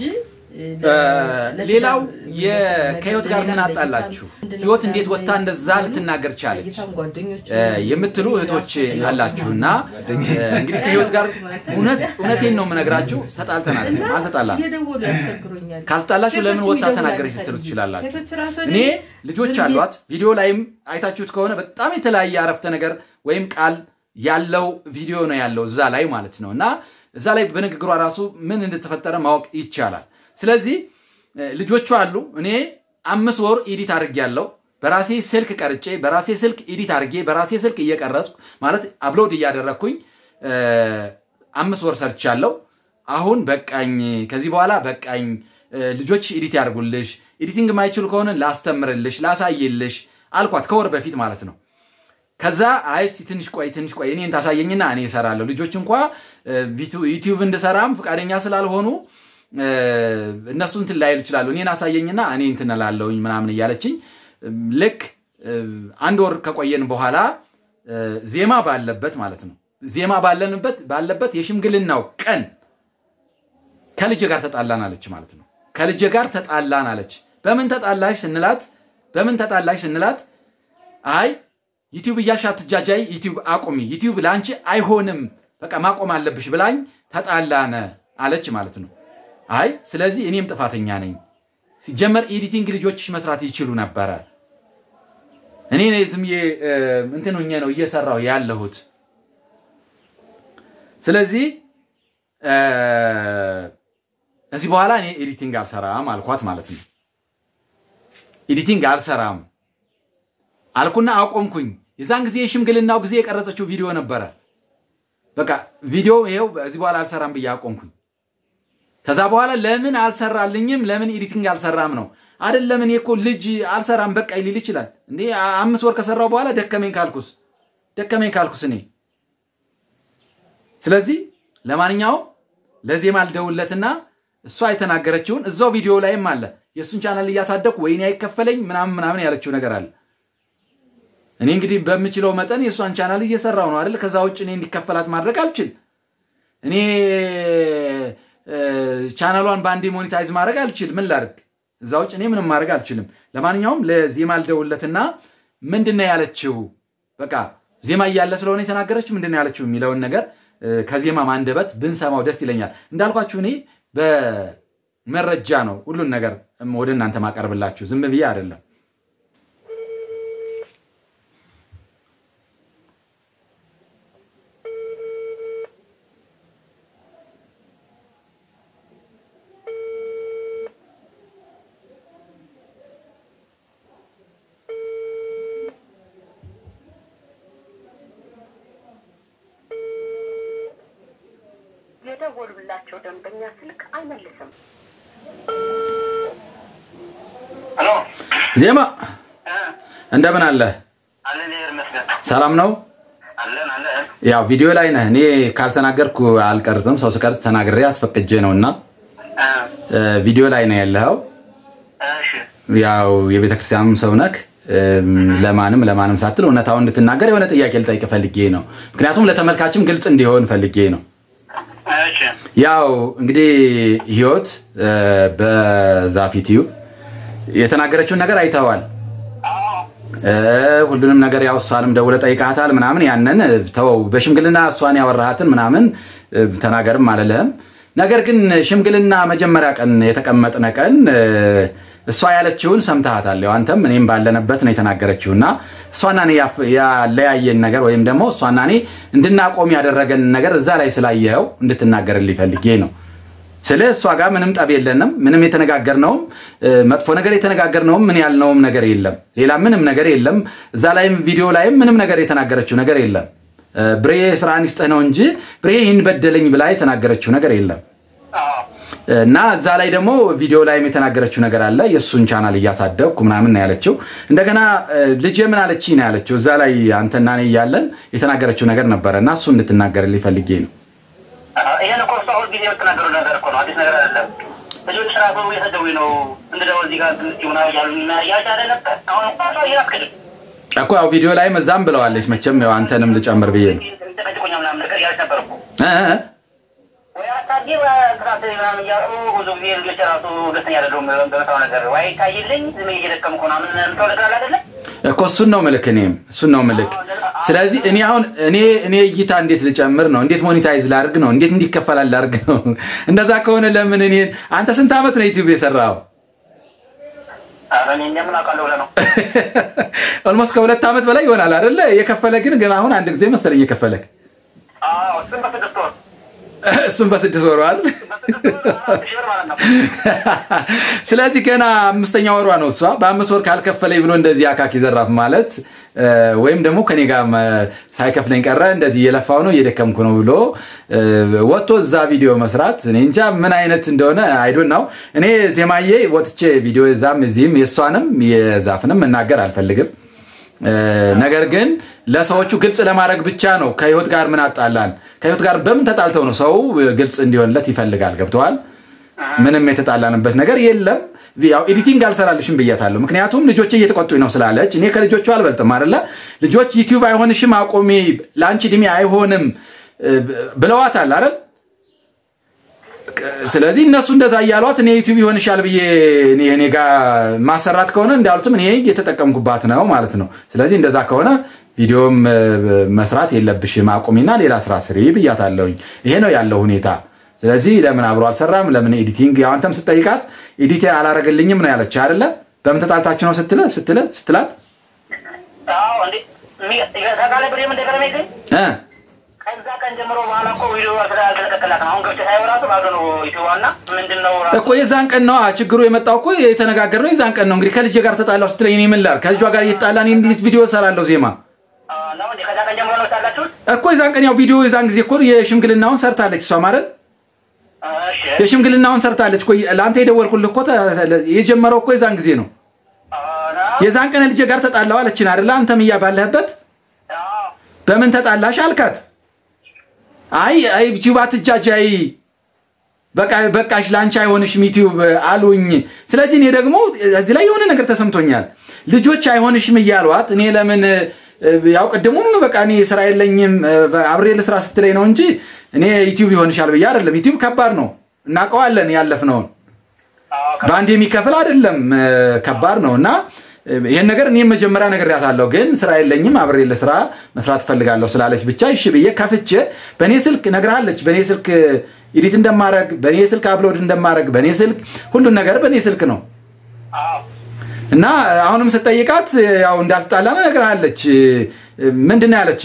ሌላው የከህይወት ጋር ምን አጣላችሁ ህይወት እንዴት ወጣ እንደዛ ልትናገር ቻለች የምትሉ እህቶች አላችሁና እንግዲህ ከህይወት ጋር እውነቴን ነው የምነግራችሁ ተጣልተናል አልተጣላም ካልጣላችሁ ለምን ወጣ ተናገረች ስትሉ ትችላላችሁ እኔ ልጆች አሏት ቪዲዮ ላይም አይታችሁት ከሆነ በጣም የተለያየ አረፍተ ነገር ወይም ቃል ያለው ቪዲዮ ነው ያለው እዛ ላይ ማለት ነውና እዛ ላይ በንግግሯ ራሱ ምን እንደተፈጠረ ማወቅ ይቻላል ስለዚህ ልጆቹ አሉ እኔ 5 ወር ኤዲት አድርጌያለሁ በራሴ ስልክ ቀርጬ በራሴ ስልክ ኤዲት አድርጌ በራሴ ስልክ እየቀረጽኩ ማለት አፕሎድ እያደረኩኝ 5 ወር ሰርቻለሁ አሁን በቃኝ ከዚህ በኋላ በቃኝ ልጆች ኤዲት ያርጉልሽ ኤዲቲንግ ማይችሉ ከሆነ ላስተምርልሽ ላሳይልሽ አልኳት ከወር በፊት ማለት ነው ከዛ አይስ ትንሽ ቆይ እኔን ታሳየኝና እኔ እሰራለሁ ልጆች እንኳን ዩቲዩብ እንደሰራም ፍቃደኛ ስላልሆኑ እነሱ እንትን ላይሉ ይችላሉ እኔን አሳየኝና እኔ እንትን እላለሁኝ ምናምን ይያለችኝ ልክ አንድ ወር ከቆየን በኋላ ዜማ ባለበት ማለት ነው ዜማ ባለበት የሽምግልናው ቀን ከልጄ ጋር ተጣላን አለች ማለት ነው ከልጄ ጋር ተጣላን አለች በምን ተጣላሽ ስንላት አይ ዩቲዩብ እያሻት ጃጃይ ዩቲዩብ አቁሚ ዩቲዩብ ላንቺ አይሆንም በቃ ማቆም አለብሽ ብላኝ ተጣላነ አለች ማለት ነው አይ ስለዚህ እኔም ጥፋተኛ ነኝ ሲጀመር ኤዲቲንግ ልጆችሽ መስራት ይችላሉ ነበር እኔ ነዝም እንትን ሆኜ ነው እየሰራው ያለሁት ስለዚህ እዚህ በኋላ እኔ ኤዲቲንግ አልሰራም አልኳት ማለት ነው ኤዲቲንግ አልሰራም አልኩና አቆምኩኝ የዛን ጊዜ ሽምግልናው ጊዜ የቀረጸችው ቪዲዮ ነበር በቃ ቪዲዮ ይሄው እዚህ በኋላ አልሰራም ብዬ አቆምኩኝ ከዛ በኋላ ለምን አልሰራልኝም ለምን ኤዲቲንግ አልሰራም ነው አይደለም እኔ እኮ ልጅ አልሰራም በቃ ይልል ይችላል እንዴ 5 ወር ከሰራው በኋላ ደከመኝ ካልኩስ እኔ ስለዚህ ለማንኛውም ለዜማ አልደውለትና እሷ አይተናገረችውን እዛው ቪዲዮ ላይም አለ የሱን ቻናል እያሳደኩ ወይኔ አይከፈለኝ ምናምን ያለችው ነገር አለ እኔ እንግዲህ በምችለው መጠን የሷን ቻናል እየሰራው ነው አይደል ከዛ ውጭ እኔ እንዲከፈላት ማድረግ አልችል እኔ ቻናሏን ባንዲ ሞኔታይዝ ማድረግ አልችል ምን ላድርግ እዛ ውጭ እኔ ምንም ማድረግ አልችልም ለማንኛውም ለዜማ አልደውለትና ምንድነው ያለችው በቃ ዜማ ይያለ ስለሆነ የተናገረችው ምንድነው ያለችው የሚለውን ነገር ከዜማ ማንደበት ብንሰማው ደስ ይለኛል እንዳልኳችሁ እኔ በመረጃ ነው ሁሉን ነገር ወደ እናንተ ማቀርብላችሁ ዝም ብዬ አይደለም የደወሉላቸው ደንበኛ ስልክ አይመልስም ሄሎ ዜማ እንደምን አለ አለን ይመስገን ሰላም ነው አለን ያው ቪዲዮ ላይ ነህ እኔ ካልተናገርኩ አልቀርጽም ሰው ስቀርጽ ተናግሬ አስፈቅጄ ነውና ቪዲዮ ላይ ነው ያለው እሺ ያው የቤተክርስቲያንም ሰው ነክ ለማንም ሳትል እውነታውን እንድትናገር የሆነ ጥያቄ ልጠይቅ ፈልጌ ነው ምክንያቱም ለተመልካችም ግልጽ እንዲሆን ፈልጌ ነው እሺ ያው እንግዲህ ህይወት በዛፍ ዩቲዩብ የተናገረችው ነገር አይተዋል ሁሉንም ነገር ያው ሷንም ደውለ ጠይቃታል ምናምን ያነን ተው በሽምግልና ሷን ያወራሃትን ምናምን ተናገርም አለለህም ነገር ግን ሽምግልና መጀመሪያ ቀን የተቀመጠነ ቀን እሷ ያለችውን ሰምታታል ያው አንተም እኔም ባለነበት ነው የተናገረችውና እሷና እኔ ያለያየን ነገር ወይም ደግሞ እሷና እኔ እንድናቆም ያደረገን ነገር እዛ ላይ ስላየው እንድትናገርልኝ ፈልጌ ነው ስለ እሷ ጋር ምንም ጠብ የለንም ምንም የተነጋገርነው መጥፎ ነገር የተነጋገርነው ምን ያልነው ነገር የለም ሌላ ምንም ነገር የለም እዛ ላይም ቪዲዮ ላይም ምንም ነገር የተናገረችው ነገር የለም ብሬ ስራን ይስጠህ ነው እንጂ ብሬ ይህን በደለኝ ብላ የተናገረችው ነገር የለም እና እዛ ላይ ደግሞ ቪዲዮ ላይም የተናገረችው ነገር አለ የሱን ቻናል እያሳደኩ ምናምን ነው ያለችው እንደገና ልጅ ምን አለችኝ ነው ያለችው እዛ ላይ አንተና እኔ ያለን የተናገረችው ነገር ነበርና እሱ እንድትናገርልኝ ፈልጌ ነው ይሄን እኮ ሰው ጊዜ የተናገረው ነገር እኮ ነው አዲስ ነገር አይደለም ልጆች ራሱ እየተደውይ ነው እንደው እዚህ ጋር ይሁና ያሉና ያቻለ ነበር አሁን እኮ ሰው ይላክል እኮ ያው ቪዲዮ ላይ መዛም ብለዋለች መቼም ያው አንተንም ልጨምር ብዬ ነው ተቀጭቆኛ ምናምን ነገር ያልነበርኩ ወይ አታዲ ወራስ ምናምን ያው ብዙ ጊዜ ልጆች ራሱ ደስተኛ አይደሉም በመታው ነገር ወይ ታይልኝ ዝም እየደከምኩ ነው ምን ተወለቀላል አይደለ እኮ እሱን ነው መልክ እሱን ነው መልክ ስለዚህ እኔ አሁን እኔ እይታ እንዴት ልጨምር ነው እንዴት ሞኔታይዝ ላድርግ ነው እንዴት እንዲከፈላል ላድርግ ነው እንደዛ ከሆነ ለምን እኔ አንተ ስንት አመት ነው ዩቲዩብ የሰራው አረኔ እንደምን አውቃለሁ ነው almost ከ2 አመት በላይ ይሆናል አይደለ የከፈለ ግን አሁን አንድ ጊዜ መሰለኝ የከፈለክ እሱን በስድስት ወሯል ስለዚህ ገና 5ኛ ወሯ ነው እሷ በ5 ወር ካልከፈለኝ ብሎ እንደዚህ አካክ ይዘራፍ ማለት ወይም ደግሞ ከኔ ጋር ሳይከፍለኝ ቀረ እንደዚህ የለፋው ነው እየደከምኩ ነው ብሎ ወጥቶ እዛ ቪዲዮ መስራት እኔ እንጃ ምን አይነት እንደሆነ አይ ዶንት ናው እኔ ዜማዬ ወጥቼ ቪዲዮ እዛም እዚህም የሷንም የዛፍንም መናገር አልፈልግም ነገር ግን ለሰዎቹ ግልጽ ለማድረግ ብቻ ነው ከህይወት ጋር ምን አጣላን ከህይወት ጋር በምን ተጣልተው ነው ሰው ግልጽ እንዲሆንለት ይፈልጋል ገብቷል ምንም የተጣላንበት ነገር የለም ያው ኤዲቲንግ አልሰራልሽም ብያታለሁ ምክንያቱም ልጆቼ እየተቆጡኝ ነው ስላለች እኔ ከልጆቹ አልበልጥም አይደለ ልጆች ዩቲዩብ አይሆንሽም አቆሚ ላንቺ ድሚ አይሆንም ብለዋታል አይደል ስለዚህ እነሱ እንደዛ ያያሏት እኔ ዩቲዩብ ይሆንሻል ብዬ እኔ ጋር ማሰራት ከሆነ እንዳሉትም እኔ እየተጠቀምኩባት ነው ማለት ነው ስለዚህ እንደዛ ከሆነ ቪዲዮም መስራት የለብሽም አቁሚና ሌላ ስራ ስሪ ብያታለሁኝ ይሄ ነው ያለው ሁኔታ ስለዚህ ለምን አብሮ አልሰራም ለምን ኤዲቲንግ ያው አንተም ስትጠይቃት ኤዲት አላረገልኝም ነው ያለች አይደለ በምን ተጣልታችሁ ነው ስትላት አዎ እንዴ ይገዛጋለ ብሬ ምን ደገረመ ይገኝ ከዛ ቀን ጀምሮ በኋላ እኮ ቪዲዮ አልተለቀቀላትም አሁን ገብቼ ሳይወራቱ ባዶ ነው ይተዋና ምንድነው እኮ የዛን ቀን ነው ችግሩ የመጣው እኮ የተነጋገርነው የዛን ቀን ነው እንግዲህ ከልጅ ጋር ተጣላው ስትለኝ እኔ ምን ላድርግ ከልጇ ጋር እየተጣላን እንዴት ቪዲዮ ሰራለሁ ዜማ ነው እንዴ ከዛ ቀን ጀምሮ ነው ሳላችሁ እኮ የዛን ቀን ያው ቪዲዮ የዛን ጊዜ እኮ የሽምግልናውን ሰርታለች እሷ ማለት እሺ የሽምግልናውን ሰርታለች እኮ ላንተ የደወልኩልህ እኮ የጀመረው እኮ የዛን ጊዜ ነው የዛን ቀን ልጅ ጋር ተጣላው አለችን አይደል አንተም ያባለህበት በምን ተጣላሽ አልካት አይ ዩቲዩብ አትጃጃይ በቃሽ ላንቺ አይሆንሽም ዩቲዩብ አሉኝ ስለዚህ እኔ ደግሞ እዚህ ላይ የሆነ ነገር ተሰምቶኛል ልጆች አይሆንሽም ይያሏት እኔ ለምን ያው ቀደሙም በቃ እኔ ስራ የለኝም አብሬ ለስራ ስትለኝ ነው እንጂ እኔ ዩቲዩብ ይሆንሻል ብዬ አይደለም ዩቲዩብ ከባድ ነው እናቀዋለን ያለፍነው ባንዴ የሚከፍል አይደለም ከባድ ነውና ይሄን ነገር እኔ መጀመሪያ ነገር ያታለው ግን ስራ የለኝም አብሬ ለስራ መስራት ፈልጋለሁ ስላለች ብቻ እሺ ብዬ ከፍቼ በኔ ስልክ ነግራለች በኔ ስልክ ኤዲት እንደማረግ በኔ ስልክ አፕሎድ እንደማረግ በኔ ስልክ ሁሉ ነገር በኔ ስልክ ነው እና አሁንም ስትጠይቃት ያው እንዳልጣላና ነግራለች ምንድነው ያለች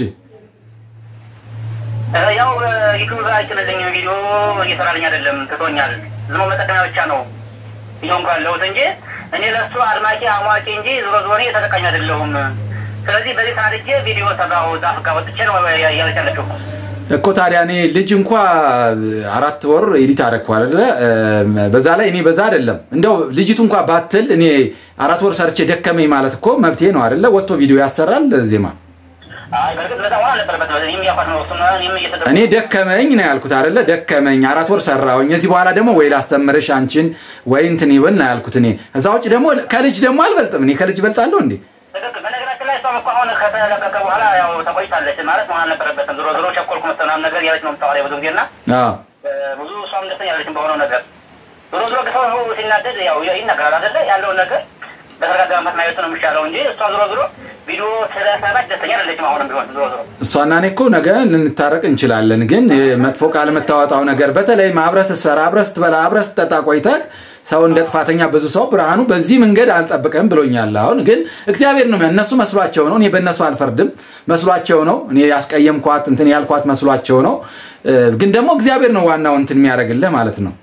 ያው ዩቲዩብ አይችልልኝ ቪዲዮ እየሰራልኝ አይደለም ተቶኛል ዝም መጠቀሚያ ብቻ ነው ይሆንኳል ለውጥ እንጂ እኔ ለሱ አድማቂ አሟቂ እንጂ ዞሮ የተጠቃኝ አይደለሁም ስለዚህ በዚህ ታሪክ ቪዲዮ ሰራው ዳፍቃ ወጥቼ ነው ያያለቻለሁ እኮ ታዲያ እኔ ልጅ እንኳን 4 ወር ኤዲት አደረኩ አይደለ በዛ ላይ እኔ በዛ አይደለም እንደው ልጅቱ እንኳን ባትል እኔ 4 ወር ሰርቼ ደከመኝ ማለት እኮ መብቴ ነው አይደለ ወጥቶ ቪዲዮ ያሰራል ዜማ አይ በርግጥ ለታው አለበት የሚያፋት ነው እሱና እኔ ደከመኝ ነው ያልኩት አይደለ ደከመኝ 4 ወር ሰራውኝ እዚህ በኋላ ደግሞ ወይ ላስተምርሽ አንቺን ወይ እንትን ይበል ነው ያልኩት እኔ እዛው ደግሞ ከልጅ ደግሞ አልበልጥም እኔ ከልጅ በልጣለሁ እንዴ በነገራችን ላይ ሰው አሁን ከተለቀቀ በኋላ ያው ተቆይታለች ማለት ማን ነበረበት ዞሮ ቸኮልኩ መተናም ነገር ያለች ነው ታዋሪ ብዙ ጊዜና ብዙ ሰው እንደተኛ ያለች በሆነው ነገር ዞሮ ከሰው ሲናደድ ያው ይነገራል አይደለ ያለው ነገር በተረጋጋ ማየት ነው የሚሻለው እንጂ እሷ ዞሮ ቪዲዮ ስለሰራች ደስተኛ አይደለችም አሁንም ቢሆን ዞሮ እሷና እኔ እኮ ነገ ልንታረቅ እንችላለን ግን መጥፎ ቃል መታወጣው ነገር በተለይ ማብረስ ሰራ አብረስ ትበላ አብረስ ተጣ ቆይተህ ሰው እንደጥፋተኛ ብዙ ሰው ብርሃኑ በዚህ መንገድ አልጠበቀም ብሎኛል አሁን ግን እግዚአብሔር ነው እነሱ መስሏቸው ነው እኔ በእነሱ አልፈርድም መስሏቸው ነው እኔ ያስቀየምኳት እንትን ያልኳት መስሏቸው ነው ግን ደግሞ እግዚአብሔር ነው ዋናው እንትን የሚያደርግልህ ማለት ነው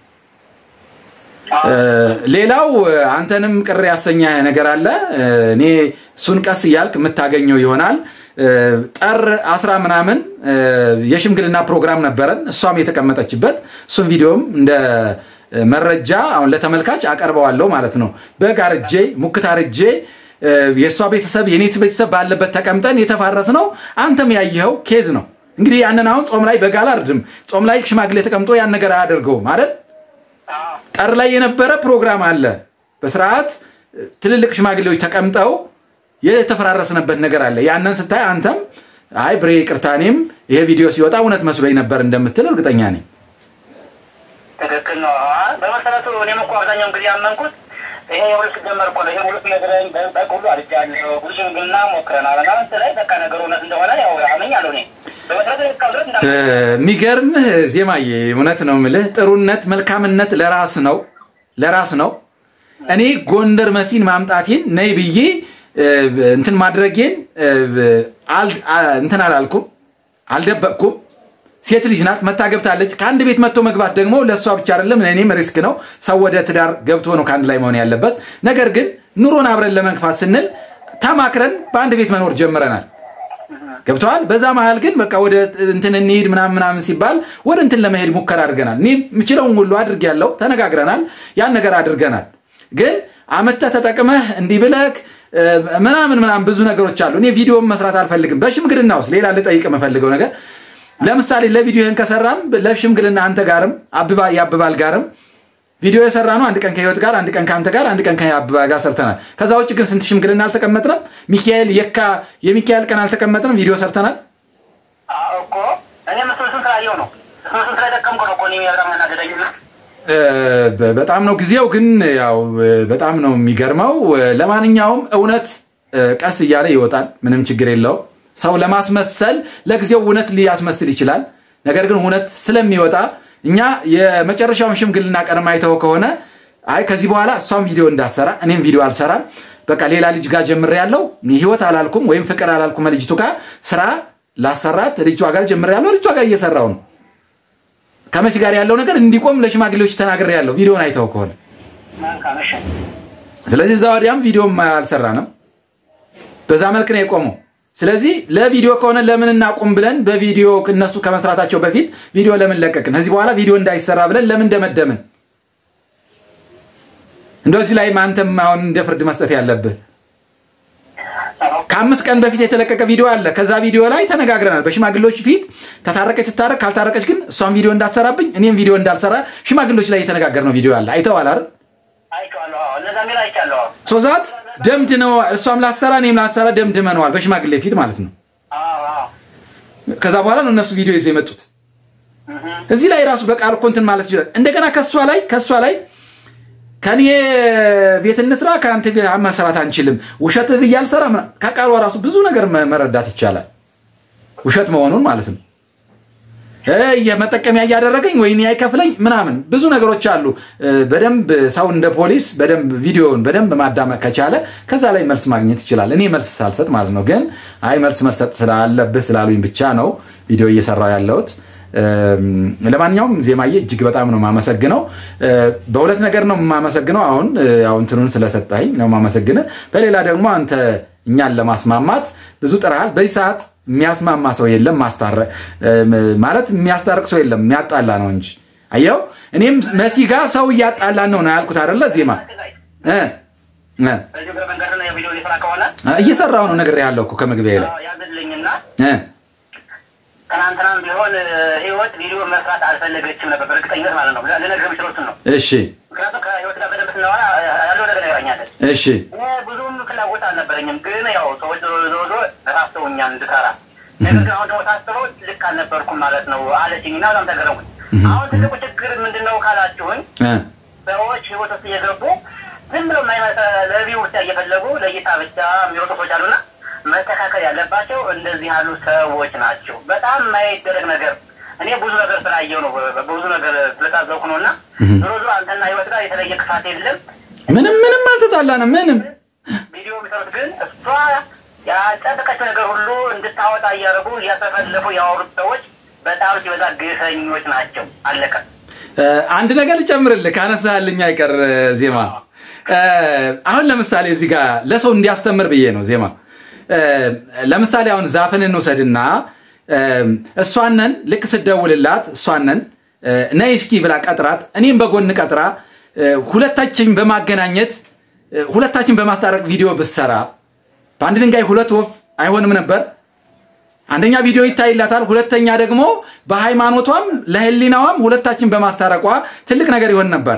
ሌላው አንተንም ቅር ያሰኛ ነገር አለ እኔ ሱን ቀስ ይያልክ መታገኘው ይሆናል ጠር 10 ምናምን የሽምግልና ፕሮግራም ነበረን እሷም የተቀመጠችበት ሱን ቪዲዮም እንደ መረጃ አሁን ለተመልካች አቀርበዋለሁ ማለት ነው በጋርጄ ሙክታርጄ የሷ ቤተሰብ የኔት ቤተሰብ ባለበት ተቀምጠን የተፋረስ ነው አንተም ያየኸው ኬዝ ነው እንግዲህ ያንን አሁን ጾም ላይ በጋላ አርድም ጾም ላይ ሽማግሌ ተቀምጦ ያን ነገር አያደርገው ማለት ጠር ላይ የነበረ ፕሮግራም አለ በስርዓት ትልልቅ ሽማግሌዎች ተቀምጠው የተፈራረስነበት ነገር አለ ያንን ስታይ አንተም አይ ብሬ ይቅርታኔም ይሄ ቪዲዮ ሲወጣ እውነት መስሎኝ ነበር እንደምትል እርግጠኛ ነኝ ትክክል ነው በመሰረቱ እኔም እኮ አብዛኛው እንግዲህ ያመንኩት ይሄ የሁለት ጀመር እኮ ነው ይሄ ሁለት ነገረኝ በቁሉ አልቻለሁ ሁሉ ሽምግልና ሞክረናል እና ላይ በቃ ነገሩ እውነት እንደሆነ ያው አመኛለሁ እኔ ሚገርምህ ዜማዬ እውነት ነው ምልህ ጥሩነት መልካምነት ለራስ ነው እኔ ጎንደር መሲን ማምጣቴን ነይ ብዬ እንትን ማድረጌን እንትን አላልኩም አልደበቅኩም ሴት ልጅ ናት መታገብታለች ከአንድ ቤት መጥቶ መግባት ደግሞ ለሷ ብቻ አይደለም ለኔም ሪስክ ነው ሰው ወደ ትዳር ገብቶ ነው ካንድ ላይ መሆን ያለበት ነገር ግን ኑሮን አብረን ለመንፋት ስንል ተማክረን በአንድ ቤት መኖር ጀምረናል ገብቷል በዛ መሃል ግን በቃ ወደ እንትን እንሂድ ምናምን ሲባል ወደ እንትን ለመሄድ ሙከራ አድርገናል እኔ ምችለውን ሁሉ አድርጌያለሁ ተነጋግረናል ያን ነገር አድርገናል ግን አመጣ ተጠቅመህ እንዲብለክ ምናምን ብዙ ነገሮች አሉ እኔ ቪዲዮ መስራት አልፈልግም በሽምግልና ውስጥ ሌላ ልጠይቅ መፈልገው ነገር ለምሳሌ ለቪዲዮን ከሰራን ለሽምግልና አንተ ጋርም አብባ ያብባል ጋርም ቪዲዮ የሰራነው አንድ ቀን ከህይወት ጋር አንድ ቀን ካንተ ጋር አንድ ቀን ከያብባ ጋር ሰርተናል ከዛ ውጭ ግን ስንት ሽምግልና አልተቀመጥንም ሚካኤል የሚካኤል ቀን አልተቀመጥንም ቪዲዮ ሰርተናል እኮ እኔ መስሎኝ ስራየው ነው መስሎኝ ስለደከምኩ ነው እኔ ያራማና ደደኝ በጣም ነው ጊዜው ግን ያው በጣም ነው የሚገርመው ለማንኛውም እውነት ቀስ እያለ ይወጣል ምንም ችግር የለው ሰው ለማስመሰል ለጊዜው እውነት ሊያስመስል ይችላል ነገር ግን እውነት ስለሚወጣ እኛ የመጨረሻውን ሽምግልና ቀን ማይተው ከሆነ አይ ከዚህ በኋላ እሷም ቪዲዮ እንዳሰራ እኔም ቪዲዮ አልሰራም በቃ ሌላ ልጅ ጋር ጀምር ያለው ህይወት አላልኩም ወይም ፍቅር አላልኩም ልጅቱ ጋር ስራ ላሰራት ልጅቷ ጋር ጀምር ያለው ልጅቷ ጋር እየሰራው ነው ከመሲ ጋር ያለው ነገር እንዲቆም ለሽማግሌዎች ተናግሬ ያለው ቪዲዮን አይተው ከሆነ ስለዚህ ዛሬም ቪዲዮም አልሰራንም በዛ መልክ ነው የቆመው ስለዚህ ለቪዲዮ ከሆነ ለምን እናቆም ብለን በቪዲዮ እነሱ ከመስራታቸው በፊት ቪዲዮ ለምን ለቀቅን ከዚህ በኋላ ቪዲዮ እንዳይሰራ ብለን ለምን ደመደምን እንደዚህ ላይ ማንተም አሁን እንደፍርድ መስጠት ያለብህ ከአምስት ቀን በፊት የተለቀቀ ቪዲዮ አለ ከዛ ቪዲዮ ላይ ተነጋግረናል በሽማግሌዎች ፊት ተታረቀች ተታረቅ ካልታረቀች ግን እሷም ቪዲዮ እንዳትሰራብኝ እኔም ቪዲዮ እንዳልሰራ ሽማግሌዎች ላይ የተነጋገርነው ቪዲዮ አለ አይተዋል አይደል አይቻለሁ ለዛሜ አይቻለሁ ሶዛት ደምድነው እሷም ላሰራ እኔም ላሰራ ደምድመነዋል በሽማግሌ ፊት ማለት ነው ከዛ በኋላ ነው እነሱ ቪዲዮ ይዘው የመጡት እዚህ ላይ ራሱ በቃል ኮንተንት ማለት ይችላል እንደገና ከሷ ላይ ከኔ ቤት እንስራ ካንተ ቤት ማሰራት አንችልም ውሸት በያልሰራ ከቃሉ ራሱ ብዙ ነገር መረዳት ይቻላል ውሸት መሆኑን ማለት ነው የመጠቀሚያ ያያደረገኝ ወይኔ አይከፍለኝ ምናምን ብዙ ነገሮች አሉ በደንብ ሰው እንደ ፖሊስ በደንብ ቪዲዮውን በደንብ ማዳመጥ ከቻለ ከዛ ላይ መልስ ማግኘት ይችላል እኔ መልስ ሳልሰጥ ማለት ነው ግን አይ መልስ መስጠት ስላለብህ ስላሉኝ ብቻ ነው ቪዲዮ እየሰራው ያለሁት ለማንኛውም ዜማዬ እጅግ በጣም ነው ማመሰግነው በሁለት ነገር ነው ማመሰግነው አሁን ያው እንትኑን ስለሰጣኝ ነው ማመሰግነው በሌላ ደግሞ አንተ እኛን ለማስማማት ብዙ ጥራሃል በዚህ ሰዓት የሚያስማማ ሰው የለም ማስታረቅ ማለት የሚያስታርቅ ሰው የለም የሚያጣላ ነው እንጂ አየው እኔም መሲ ጋር ሰው ያጣላ ነው ያልኩት አይደለ ዜማ በዚህ በመንገድ ነው የቪዲዮ ሊሰራ ከሆነ እየሰራው ነው ነገር ያለው እኮ ከመግቢያ ላይ ያዝልኝና ከናንተናም ቢሆን ህይወት ቪዲዮ መስራት አልፈለገችም ነበር በእርግጠኝነት ማለት ነው ለነገር ብቻውን ነው እሺ ምክንያቱም ከህይወት ጋር በደንብ ስናወራ ያለው ነገር ያኛል እሺ ብዙም ፍላጎት አልነበረኝም ግን ያው ሰዎች ዞዞ ተሳስተውኛል እንድሰራ ነገር ግን አሁን ደግሞ ታስበው ልክ አልነበርኩም ማለት ነው አለችኝና በጣም ተገረምኩኝ አሁን ትልቁ ችግር ምንድነው ካላችሁኝ ሰዎች ህይወት ውስጥ እየገቡ ዝም ብለው ለቪው ውስጥ እየፈለጉ ለእይታ ብቻ የሚሮጡ ሰዎች አሉና መተካከል ያለባቸው እንደዚህ ያሉ ሰዎች ናቸው በጣም ማይደረግ ነገር እኔ ብዙ ነገር ስላየው ነው ብዙ ነገር ስለታዘብኩ ነውና ዞዞ አንተና ህይወት ጋር የተለየ ክፋት የለም ምንም አልተጣላንም ምንም ቪዲዮ የሚሰሩት ግን እሷ ያጨበቀችው ነገር ሁሉ እንድታወጣ እያደረጉ እያተፈለፉ ያወሩት ሰዎች በጣም ሲበዛ ግፈኞች ናቸው አለቀ አንድ ነገር ልጨምርልህ ካነሳልኝ አይቀር ዜማ አሁን ለምሳሌ እዚህ ጋር ለሰው እንዲያስተምር ብዬ ነው ዜማ ለምሳሌ አሁን ዛፈን እንወሰድና እሷነን ልክ ስደውልላት እሷነን ነይ እስኪ ብላ ቀጥራት እኔም በጎን ቀጥራ ሁለታችን በማገናኘት ሁለታችን በማስታረቅ ቪዲዮ ብሰራ በአንድ ድንጋይ ሁለት ወፍ አይሆንም ነበር አንደኛ ቪዲዮ ይታይላታል ሁለተኛ ደግሞ በሃይማኖቷም ለህሊናዋም ሁለታችን በማስታረቋ ትልቅ ነገር ይሆን ነበር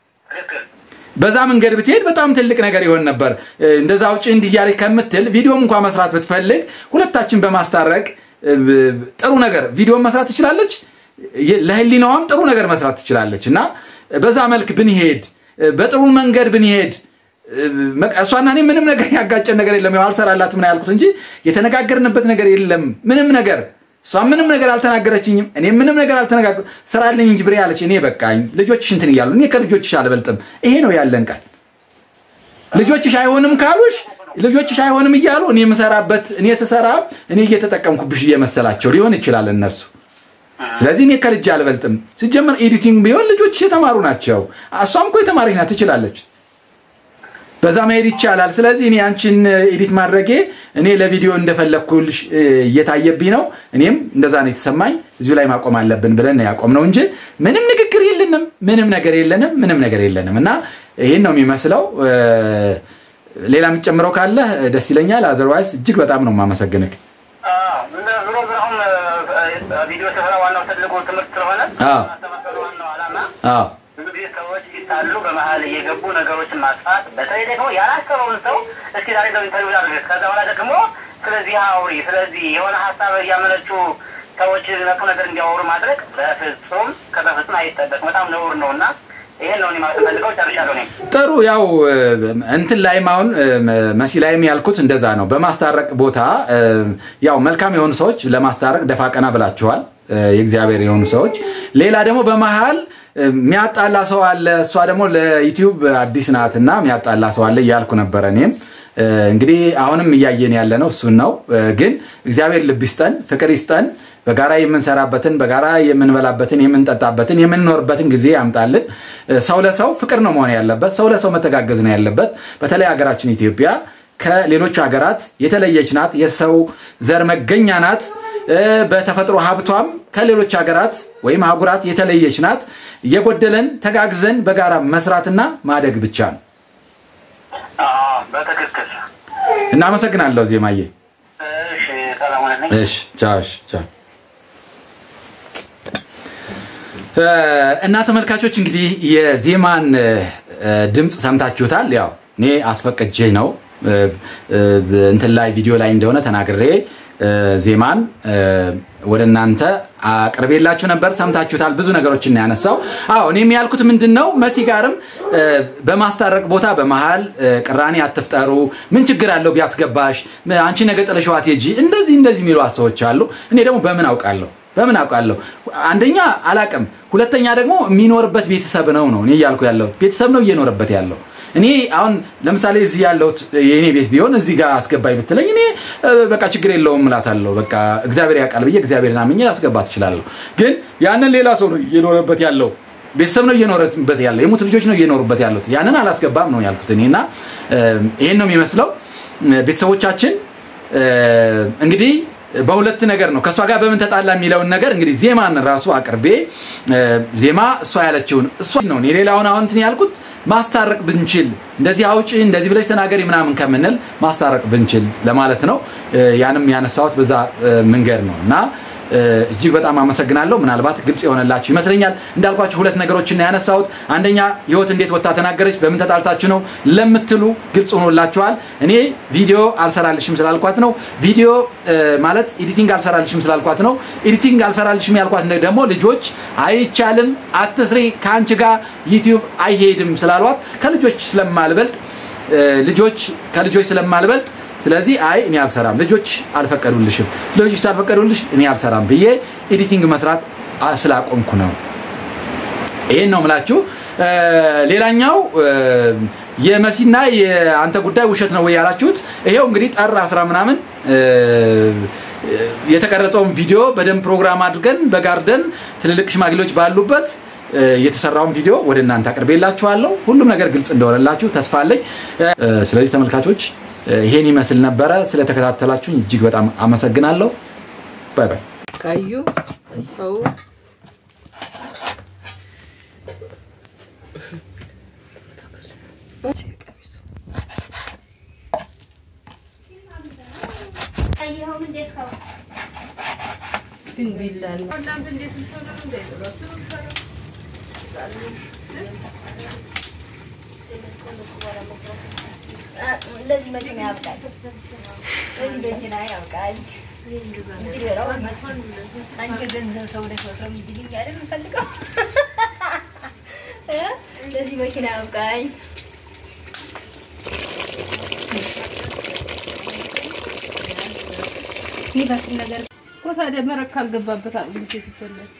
በዛ መንገድ ብትሄድ በጣም ትልቅ ነገር ይሆን ነበር እንደዛው ጭንድ ይያሪ ከምትል ቪዲዮም እንኳን መስራት ብትፈልግ ሁለታችን በማስታረቅ ጥሩ ነገር ቪዲዮ መስራት ትችላለች ለህሊናዋም ጥሩ ነገር መስራት ትችላለችና በዛ መልክ ብንሄድ በጥሩ መንገድ ብንሄድ እሷና እኔ ምንም ነገር ያጋጨን ነገር የለም ያልሰራላት ምን ያልኩት እንጂ የተነጋገርንበት ነገር የለም ምንም ነገር እሷ ምንም ነገር አልተናገረችኝም እኔ ምንም ነገር አልተነጋገር ሰራልኝ እንጂ ብሬ አለች እኔ በቃኝ ልጆችሽ እንትን ይያሉ እኔ ከልጆችሽ አልበልጥም ይሄ ነው ያለን ቃል ልጆችሽ አይሆንም ካሉሽ ልጆችሽ አይሆንም ይያሉ እኔ መሰራበት እኔ ተሰራ እኔ እየተጠቀምኩብሽ እየመሰላቸው ሊሆን ይችላል እነሱ ስለዚህ እኔ ከልጅ አልበልጥም ሲጀመር ኤዲቲንግ ቢሆን ልጆችሽ የተማሩ ናቸው እሷም እኮ የተማረች ናት ትችላለች በዛ መሄድ ይቻላል ስለዚህ እኔ አንቺን ኤዲት ማድረጌ እኔ ለቪዲዮ እንደፈለኩልሽ እየታየብኝ ነው እኔም እንደዛ ነው የተሰማኝ እዚሁ ላይ ማቆም አለብን ብለን ያቆምነው እንጂ ምንም ንግግር የለንም ምንም ነገር የለንምና ይሄን ነው የሚመስለው ሌላ የሚጨምረው ካለ ደስ ይለኛል አዘርዋይስ እጅግ በጣም ነው ማመሰግነክ ቪዲዮ ተፈራዋናው ተደርጎ ትምህርት ስለሆነ ተመሰረዋናው አላማ ብዙ ሰዎች ሲታሉ በመሃል እየገቡ ነገሮችን ማጥፋት በተለይ ደግሞ ያላሰበውን ሰው እስኪ ዛሬ ነው ኢንተርቪው አድርገህ ከዛ በኋላ ደግሞ ስለዚህ አውሪ ስለዚህ የሆነ ሐሳብ ያመነጩ ሰዎች ለቁ ነገር እንዲያወሩ ማድረግ በፍጹም ከበፍጹም አይጠበቅም በጣም ነውር ነውና ይሄን ነው ማለት ፈልገው ጨርሻለሁ ነኝ ጥሩ ያው እንትን ላይም አሁን መሲ ላይም ያልኩት እንደዛ ነው በማስታረቅ ቦታ ያው መልካም የሆኑ ሰዎች ለማስታረቅ ደፋቀና ብላችኋል የእግዚአብሔር የሆኑ ሰዎች ሌላ ደግሞ በመሃል ሚያጣላ ሰው አለ እሷ ደግሞ ለዩቲዩብ አዲስ ናትና ሚያጣላ ሰው አለ ያልኩ ነበር እኔም እንግዲህ አሁንም ያያየን ያለ ነው እሱ ነው ግን እግዚአብሔር ልብ ይስጠን ፍቅር ይስጠን በጋራ የምንሰራበትን በጋራ የምንበላበትን የምንጠጣበትን የምንኖርበትን ጊዜ ያምጣልን ሰው ለሰው ፍቅር ነው መሆን ያለበት ሰው ለሰው መተጋገዝ ነው ያለበት በተለይ ሀገራችን ኢትዮጵያ ከሌሎች ሀገራት የተለየች ናት የሰው ዘር መገኛ ናት በተፈጥሮ ሀብቷም ከሌሎች ሀገራት ወይም አህጉራት የተለየች ናት የጎደለን ተጋግዘን በጋራ መስራትና ማደግ ብቻ ነው በትክክል እናመሰግናለሁ ዜማዬ እሺ ሰላም ነኝ እሺ ቻው እና ተመልካቾች እንግዲህ የዜማን ድምጽ ሰምታችሁታል ያው እኔ አስፈቅጄ ነው እንትን ላይ ቪዲዮ ላይ እንደሆነ ተናግሬ ዜማን ወደናንተ አቅርቤላችሁ ነበር ሰምታችሁታል ብዙ ነገሮችን ያነሳው አዎ እኔም ያልኩት ምንድነው መሲ ጋርም በማስታረቅ ቦታ በመሃል ቅራኔ አትፍጠሩ ምን ችግር አለው ቢያስገባሽ አንቺ ነገ ጥለሽዋት ሄጂ እንደዚህ ሚሉ ሰዎች አሉ እኔ ደግሞ በምን አውቃለሁ አንደኛ አላቀም ሁለተኛ ደግሞ የሚኖርበት ቤተሰብ ነው እኔ ያልኩ ያለው ቤተሰብ ነው እየኖርበት ያለው እኔ አሁን ለምሳሌ እዚህ ያለው የኔ ቤት ቢሆን እዚህ ጋር አስገባይ ብትለኝ እኔ በቃ ችግር የለውም እላታለሁ በቃ እግዚአብሔር ያቃል በየ እግዚአብሔርና ምኝ አስገባት ይችላል ግን ያንን ሌላ ሰው ነው እየኖርበት ያለው ቤተሰብ ነው እየኖርበት ያለው የሙት ልጆች ነው እየኖርበት ያለው ያንን አላስገባም ነው ያልኩት እኔና ይሄን ነው የሚመስለው ቤተሰቦቻችን እንግዲህ በሁለት ነገር ነው ከሷ ጋር በምን ተጣላ የሚለው ነገር እንግዲህ ዜማን ራሱ አቅርቤ ዜማ እሷ ያለችው እሷ ነው ሌላውን አሁን እንትን ያልኩት ማስታረቅ ብንችል እንደዚህ አውጪ እንደዚህ ብለሽ ተናገሪ ምናምን ከመነል ማስታረቅ ብንችል ለማለት ነው ያንም ያነሳውት በዛ መንገድ ነውና እጅግ በጣም አመሰግናለሁ ምናልባት ግልጽ ይሆነላችሁ ይመስለኛል እንዳልኳችሁ ሁለት ነገሮችን ያነሳውት አንደኛ ህይወት እንዴት ወጣ ተናገረች በምን ተጣልታችሁ ነው ለምትሉ ግልጽ ሆኖላችኋል እኔ ቪዲዮ አልሰራልሽም ስላልኳት ነው ቪዲዮ ማለት ኤዲቲንግ አልሰራልሽም ስላልኳት ነው ኤዲቲንግ አልሰራልሽም ያልኳት ደግሞ ልጆች አይቻልም አትስሪ ካንቺ ጋር ዩቲዩብ አይሄድም ስላልዋት ከልጆች ስለማልበልጥ ልጆች ከልጆች ስለማልበልጥ ስለዚህ አይ እኔ አልሰራም ልጆች አልፈቀዱልሽም ልጆች ሳልፈቀዱልሽ እኔ አልሰራም ብዬ ኤዲቲንግ መስራት ስላቆምኩ ነው ይሄን ነው ማለት ሌላኛው የመሲና የአንተ ጉዳይ ውሸት ነው ያላችሁት ይሄው እንግዲህ ጠራ 10 ምናምን የተቀረጸውን ቪዲዮ በደም ፕሮግራም አድርገን በጋርደን ትልልቅ ሽማግሌዎች ባሉበት የተሰራውን ቪዲዮ ወደናንተ አቀርቤላችኋለሁ ሁሉም ነገር ግልጽ እንደሆነላችሁ ተስፋ አለኝ ስለዚህ ተመልካቾች ይሄን ይመስል ነበር ስለተከታተላችሁ እጅግ በጣም አመሰግናለሁ ባይ ባይ ቀዩ ሰው አይየው ምን ደስካው ግን ቢላል አንተ እንዴት ልትሆነ እንደይጥራችሁ ለዚህ መኪና ያብቃል ለዚህ መኪና ያብቃል እንዲራው አንቺ ገንዘብ ሰው ለፎቶም እንዲልኝ አይደል ፈልገው ለዚህ መኪና ያብቃል ይባስ ነገር ኮታ ደመረክ ካልገባበት አጥንት ይተፈለል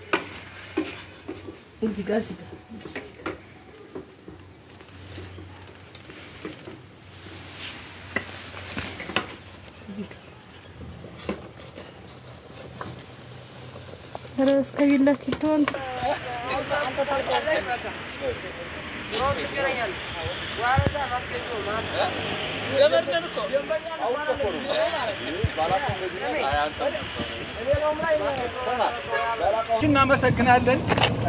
እዚህ ጋር ሲጋ ራስ ከቢላችሁ ተወን እናመሰግናለን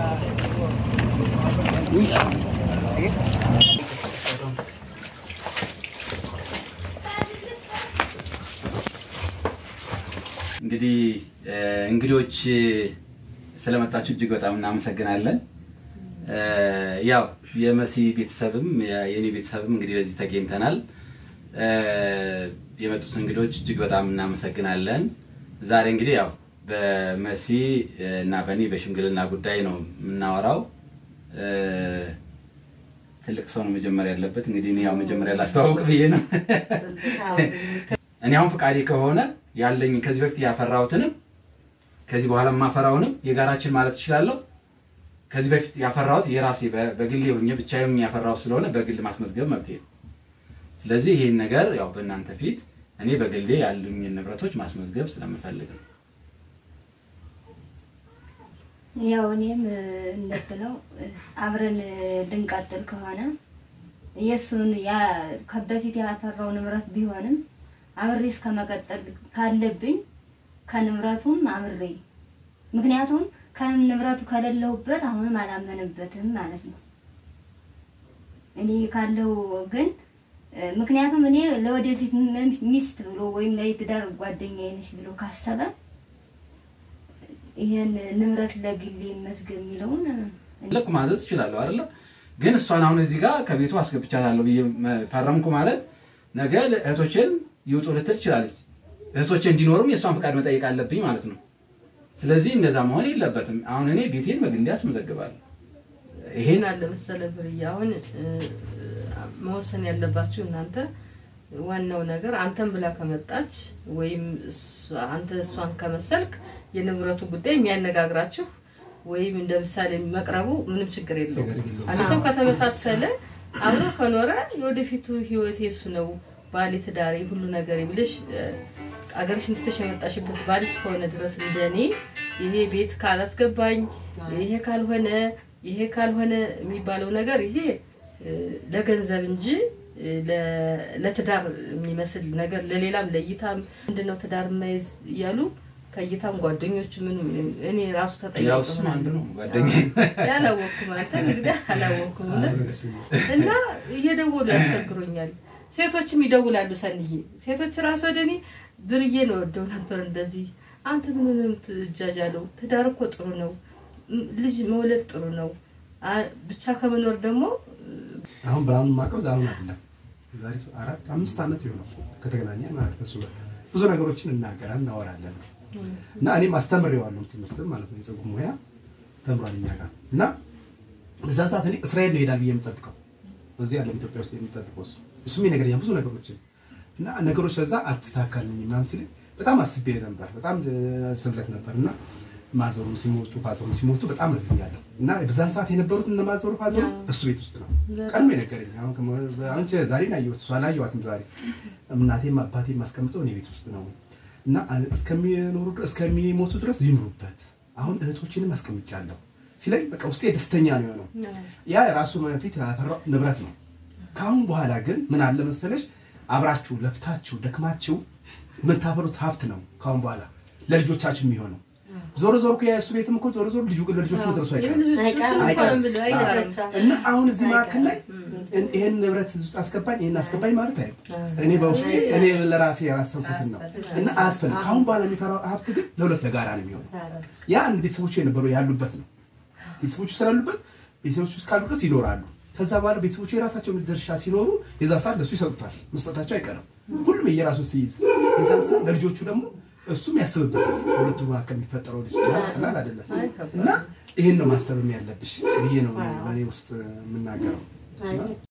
እንግዲህ እንግዶች ስለመጣችሁ እጅግ በጣም እናመሰግናለን ያው የመሲ ቤተሰብም የኔ ቤተሰብም እንግዲህ በዚህ ተገኝተናል የመጡት እንግዶች እጅግ በጣም እናመሰግናለን ዛሬ እንግዲህ ያው በመሲ እና በኔ በሽምግልና ጉዳይ ነው የምናወራው ትልቅ ሰው ነው መጀመሪያ ያለበት እንግዲህ እኔ ያው መጀመሪያ ላስተዋውቅ ብዬ ነው እኔ አሁን ፍቃዴ ከሆነ ያለኝ ከዚህ በፊት ያፈራሁትንም ከዚህ በኋላ ማፈራውንም የጋራችን ማለት ይችላልው ከዚህ በፊት ያፈራሁት የራሴ በግሌ ሆኜ ብቻዬን ያፈራው ስለሆነ በግል ማስመዝገብ መብቴ ነው ስለዚህ ይሄን ነገር ያው በእናንተ ፊት እኔ በግሌ ያሉኝ ንብረቶች ማስመዝገብ ስለምፈልግ ነው ያው እኔም እንደተለው አብረን ድንቀጥል ከሆነ የሱን ያ ከበፊት ያፈራው ንብረት ቢሆንም አብሬስ ከመቀጠል ካለብኝ ከንብረቱም አብሬ ምክንያቱም ከንብረቱ ከሌለውበት አሁንም አላመነበትም ማለት ነው እኔ ካለው ግን ምክንያቱም እኔ ለወደፊት ሚስት ብሎ ወይም ለትዳር ጓደኛዬ ነሽ ብሎ ካሰበ ይሄን ንብረት ለግሌ መስገብ የሚለውን ለቁ ማዘዝ ይችላል አይደል ግን እሷን አሁን እዚህ ጋር ከቤቱ አስገብቻታለሁ ፈረምኩ ማለት ነገ እህቶችን ይውጡ ልትል ይችላልች እህቶች እንዲኖሩም የሷን ፍቃድ መጠየቅ አለብኝ ማለት ነው ስለዚህ እንደዛ መሆን የለበትም አሁን እኔ ቤቴን በግሌ አስመዘግባለሁ ይሄን አለ መሰለ ብርያውን መወሰን ያለባችሁ እናንተ ዋናው ነገር አንተም ብላ ከመጣች ወይም አንተ እሷን ከመሰልክ የንብረቱ ጉዳይ የሚያነጋግራችሁ ወይም እንደምሳሌ መቅረቡ ምንም ችግር የለውም አንተ ሰው ከተመሳሰለ አብሮ ከኖረ የወደፊቱ ህይወት የሱ ነው ባሊ ትዳሪ ሁሉ ነገር ይብልሽ አገርሽን ተተሸመጣሽበት ባልሽ ከሆነ ድረስ እንደኔ ይሄ ቤት ካላስገባኝ ይሄ ካልሆነ የሚባለው ነገር ይሄ ለገንዘብ እንጂ ለትዳር የሚመስል ነገር ለሌላም ለይታም እንደነው ትዳር ማይዝ ያሉ ከይታም ጓደኞች ምን እኔ ራሱ ተጠያቀው ያው አንድ ነው ጓደኛዬ ያላወኩ ማለት እንግዲህ አላወኩ እና እየደወሉ ያስቸግሩኛል ሴቶችም ይደውላሉ ሰንዬ ሴቶች ራሱ ወደኔ ብርዬ ነው ወደው ነበር እንደዚህ አንተ ምንም ትጃጃለው ትዳር እኮ ጥሩ ነው ልጅ መውለድ ጥሩ ነው ብቻ ከመኖር ደግሞ አሁን ብራውን ማቀው ዛሬ አይደለም ዛሬ 4-5 አመት ይሆናል ከተገናኘን ማለት ነው ብዙ ነገሮችን እናወራለን እና እኔም አስተምሬዋለሁ ትምህርት ማለት ነው የጸጉር ሙያ ተምራለኛ ጋር እና በዛ ሰዓት እኔ እስራኤል ነው ሄዳል የምጠብቀው እዚህ ያለው ኢትዮጵያ ውስጥ የምጠብቀው እሱም ይነገረኛ ብዙ ነገሮችን እና ነገሮች ለዛ አልተሳካልኝም ምናምን ሲል በጣም አስቤ ነበር በጣም ስብለት ነበርና ማዘሩ ሲሞቱ ፋዘሩ ሲሞቱ በጣም እዝኛለሁ እና በዛን ሰዓት የነበሩት እነ ማዘሩ ፋዘሩ እሱ ቤት ውስጥ ነው ቀድሞ ይነገረኝ አሁን አንቺ ዛሬ ነው ያየሁት እሷ አላየኋትም ዛሬ እናቴም አባቴም ማስቀምጠው እኔ ቤት ውስጥ ነው እና እስከሚሞቱ ድረስ ይምሩበት አሁን እህቶችንም አስቀምጫለሁ ሲለኝ በቃ ውስጤ ደስተኛ ነው የሆነው ያ ራሱ ፊት ያፈራው ንብረት ነው ካሁን በኋላ ግን ምን አለ መሰለሽ አብራችሁ ለፍታችሁ ደክማችሁ መታፈሩት ሀብት ነው ካሁን በኋላ ለልጆቻችሁ የሚሆነው ዞሮ ዞሮ ከያሱ ቤትም እኮ ዞሮ ዞሮ ልጆቹ ደርሶ አይቀርም እና አሁን እዚህ ማከለ ላይ ይሄን ንብረት ውስጥ አስገባኝ ይሄን አስገባኝ ማለት አይደል እኔ በውስጤ እኔ ለራሴ ያሰብኩት ነው እና አስፈል ካሁን በኋላ የሚፈራው ሀብት ግን ለሁለት ለጋራ ነው የሚሆነው ያ አንድ ቤተሰቦቹ የነበሩ ያሉበት ነው ቤተሰቦቹ ስላሉበት ቤተሰቦቹ እስካሉ ድረስ ይኖራሉ ከዛ በኋላ ቤተሰቦቹ የራሳቸው ድርሻ ሲኖሩ የዛ ሰዓት ለሱ ይሰጡታል መስጠታቸው አይቀርም ሁሉም የራሱ ሲይዝ የዛ ሰዓት ለልጆቹ ደግሞ እሱም ያስብበታል ሁለቱ ማከም የሚፈጠረው ልጅ ቀላል አይደለም እና ይሄን ነው ማሰብም ያለብሽ ብዬ ነው በኔ ውስጥ የምናገረው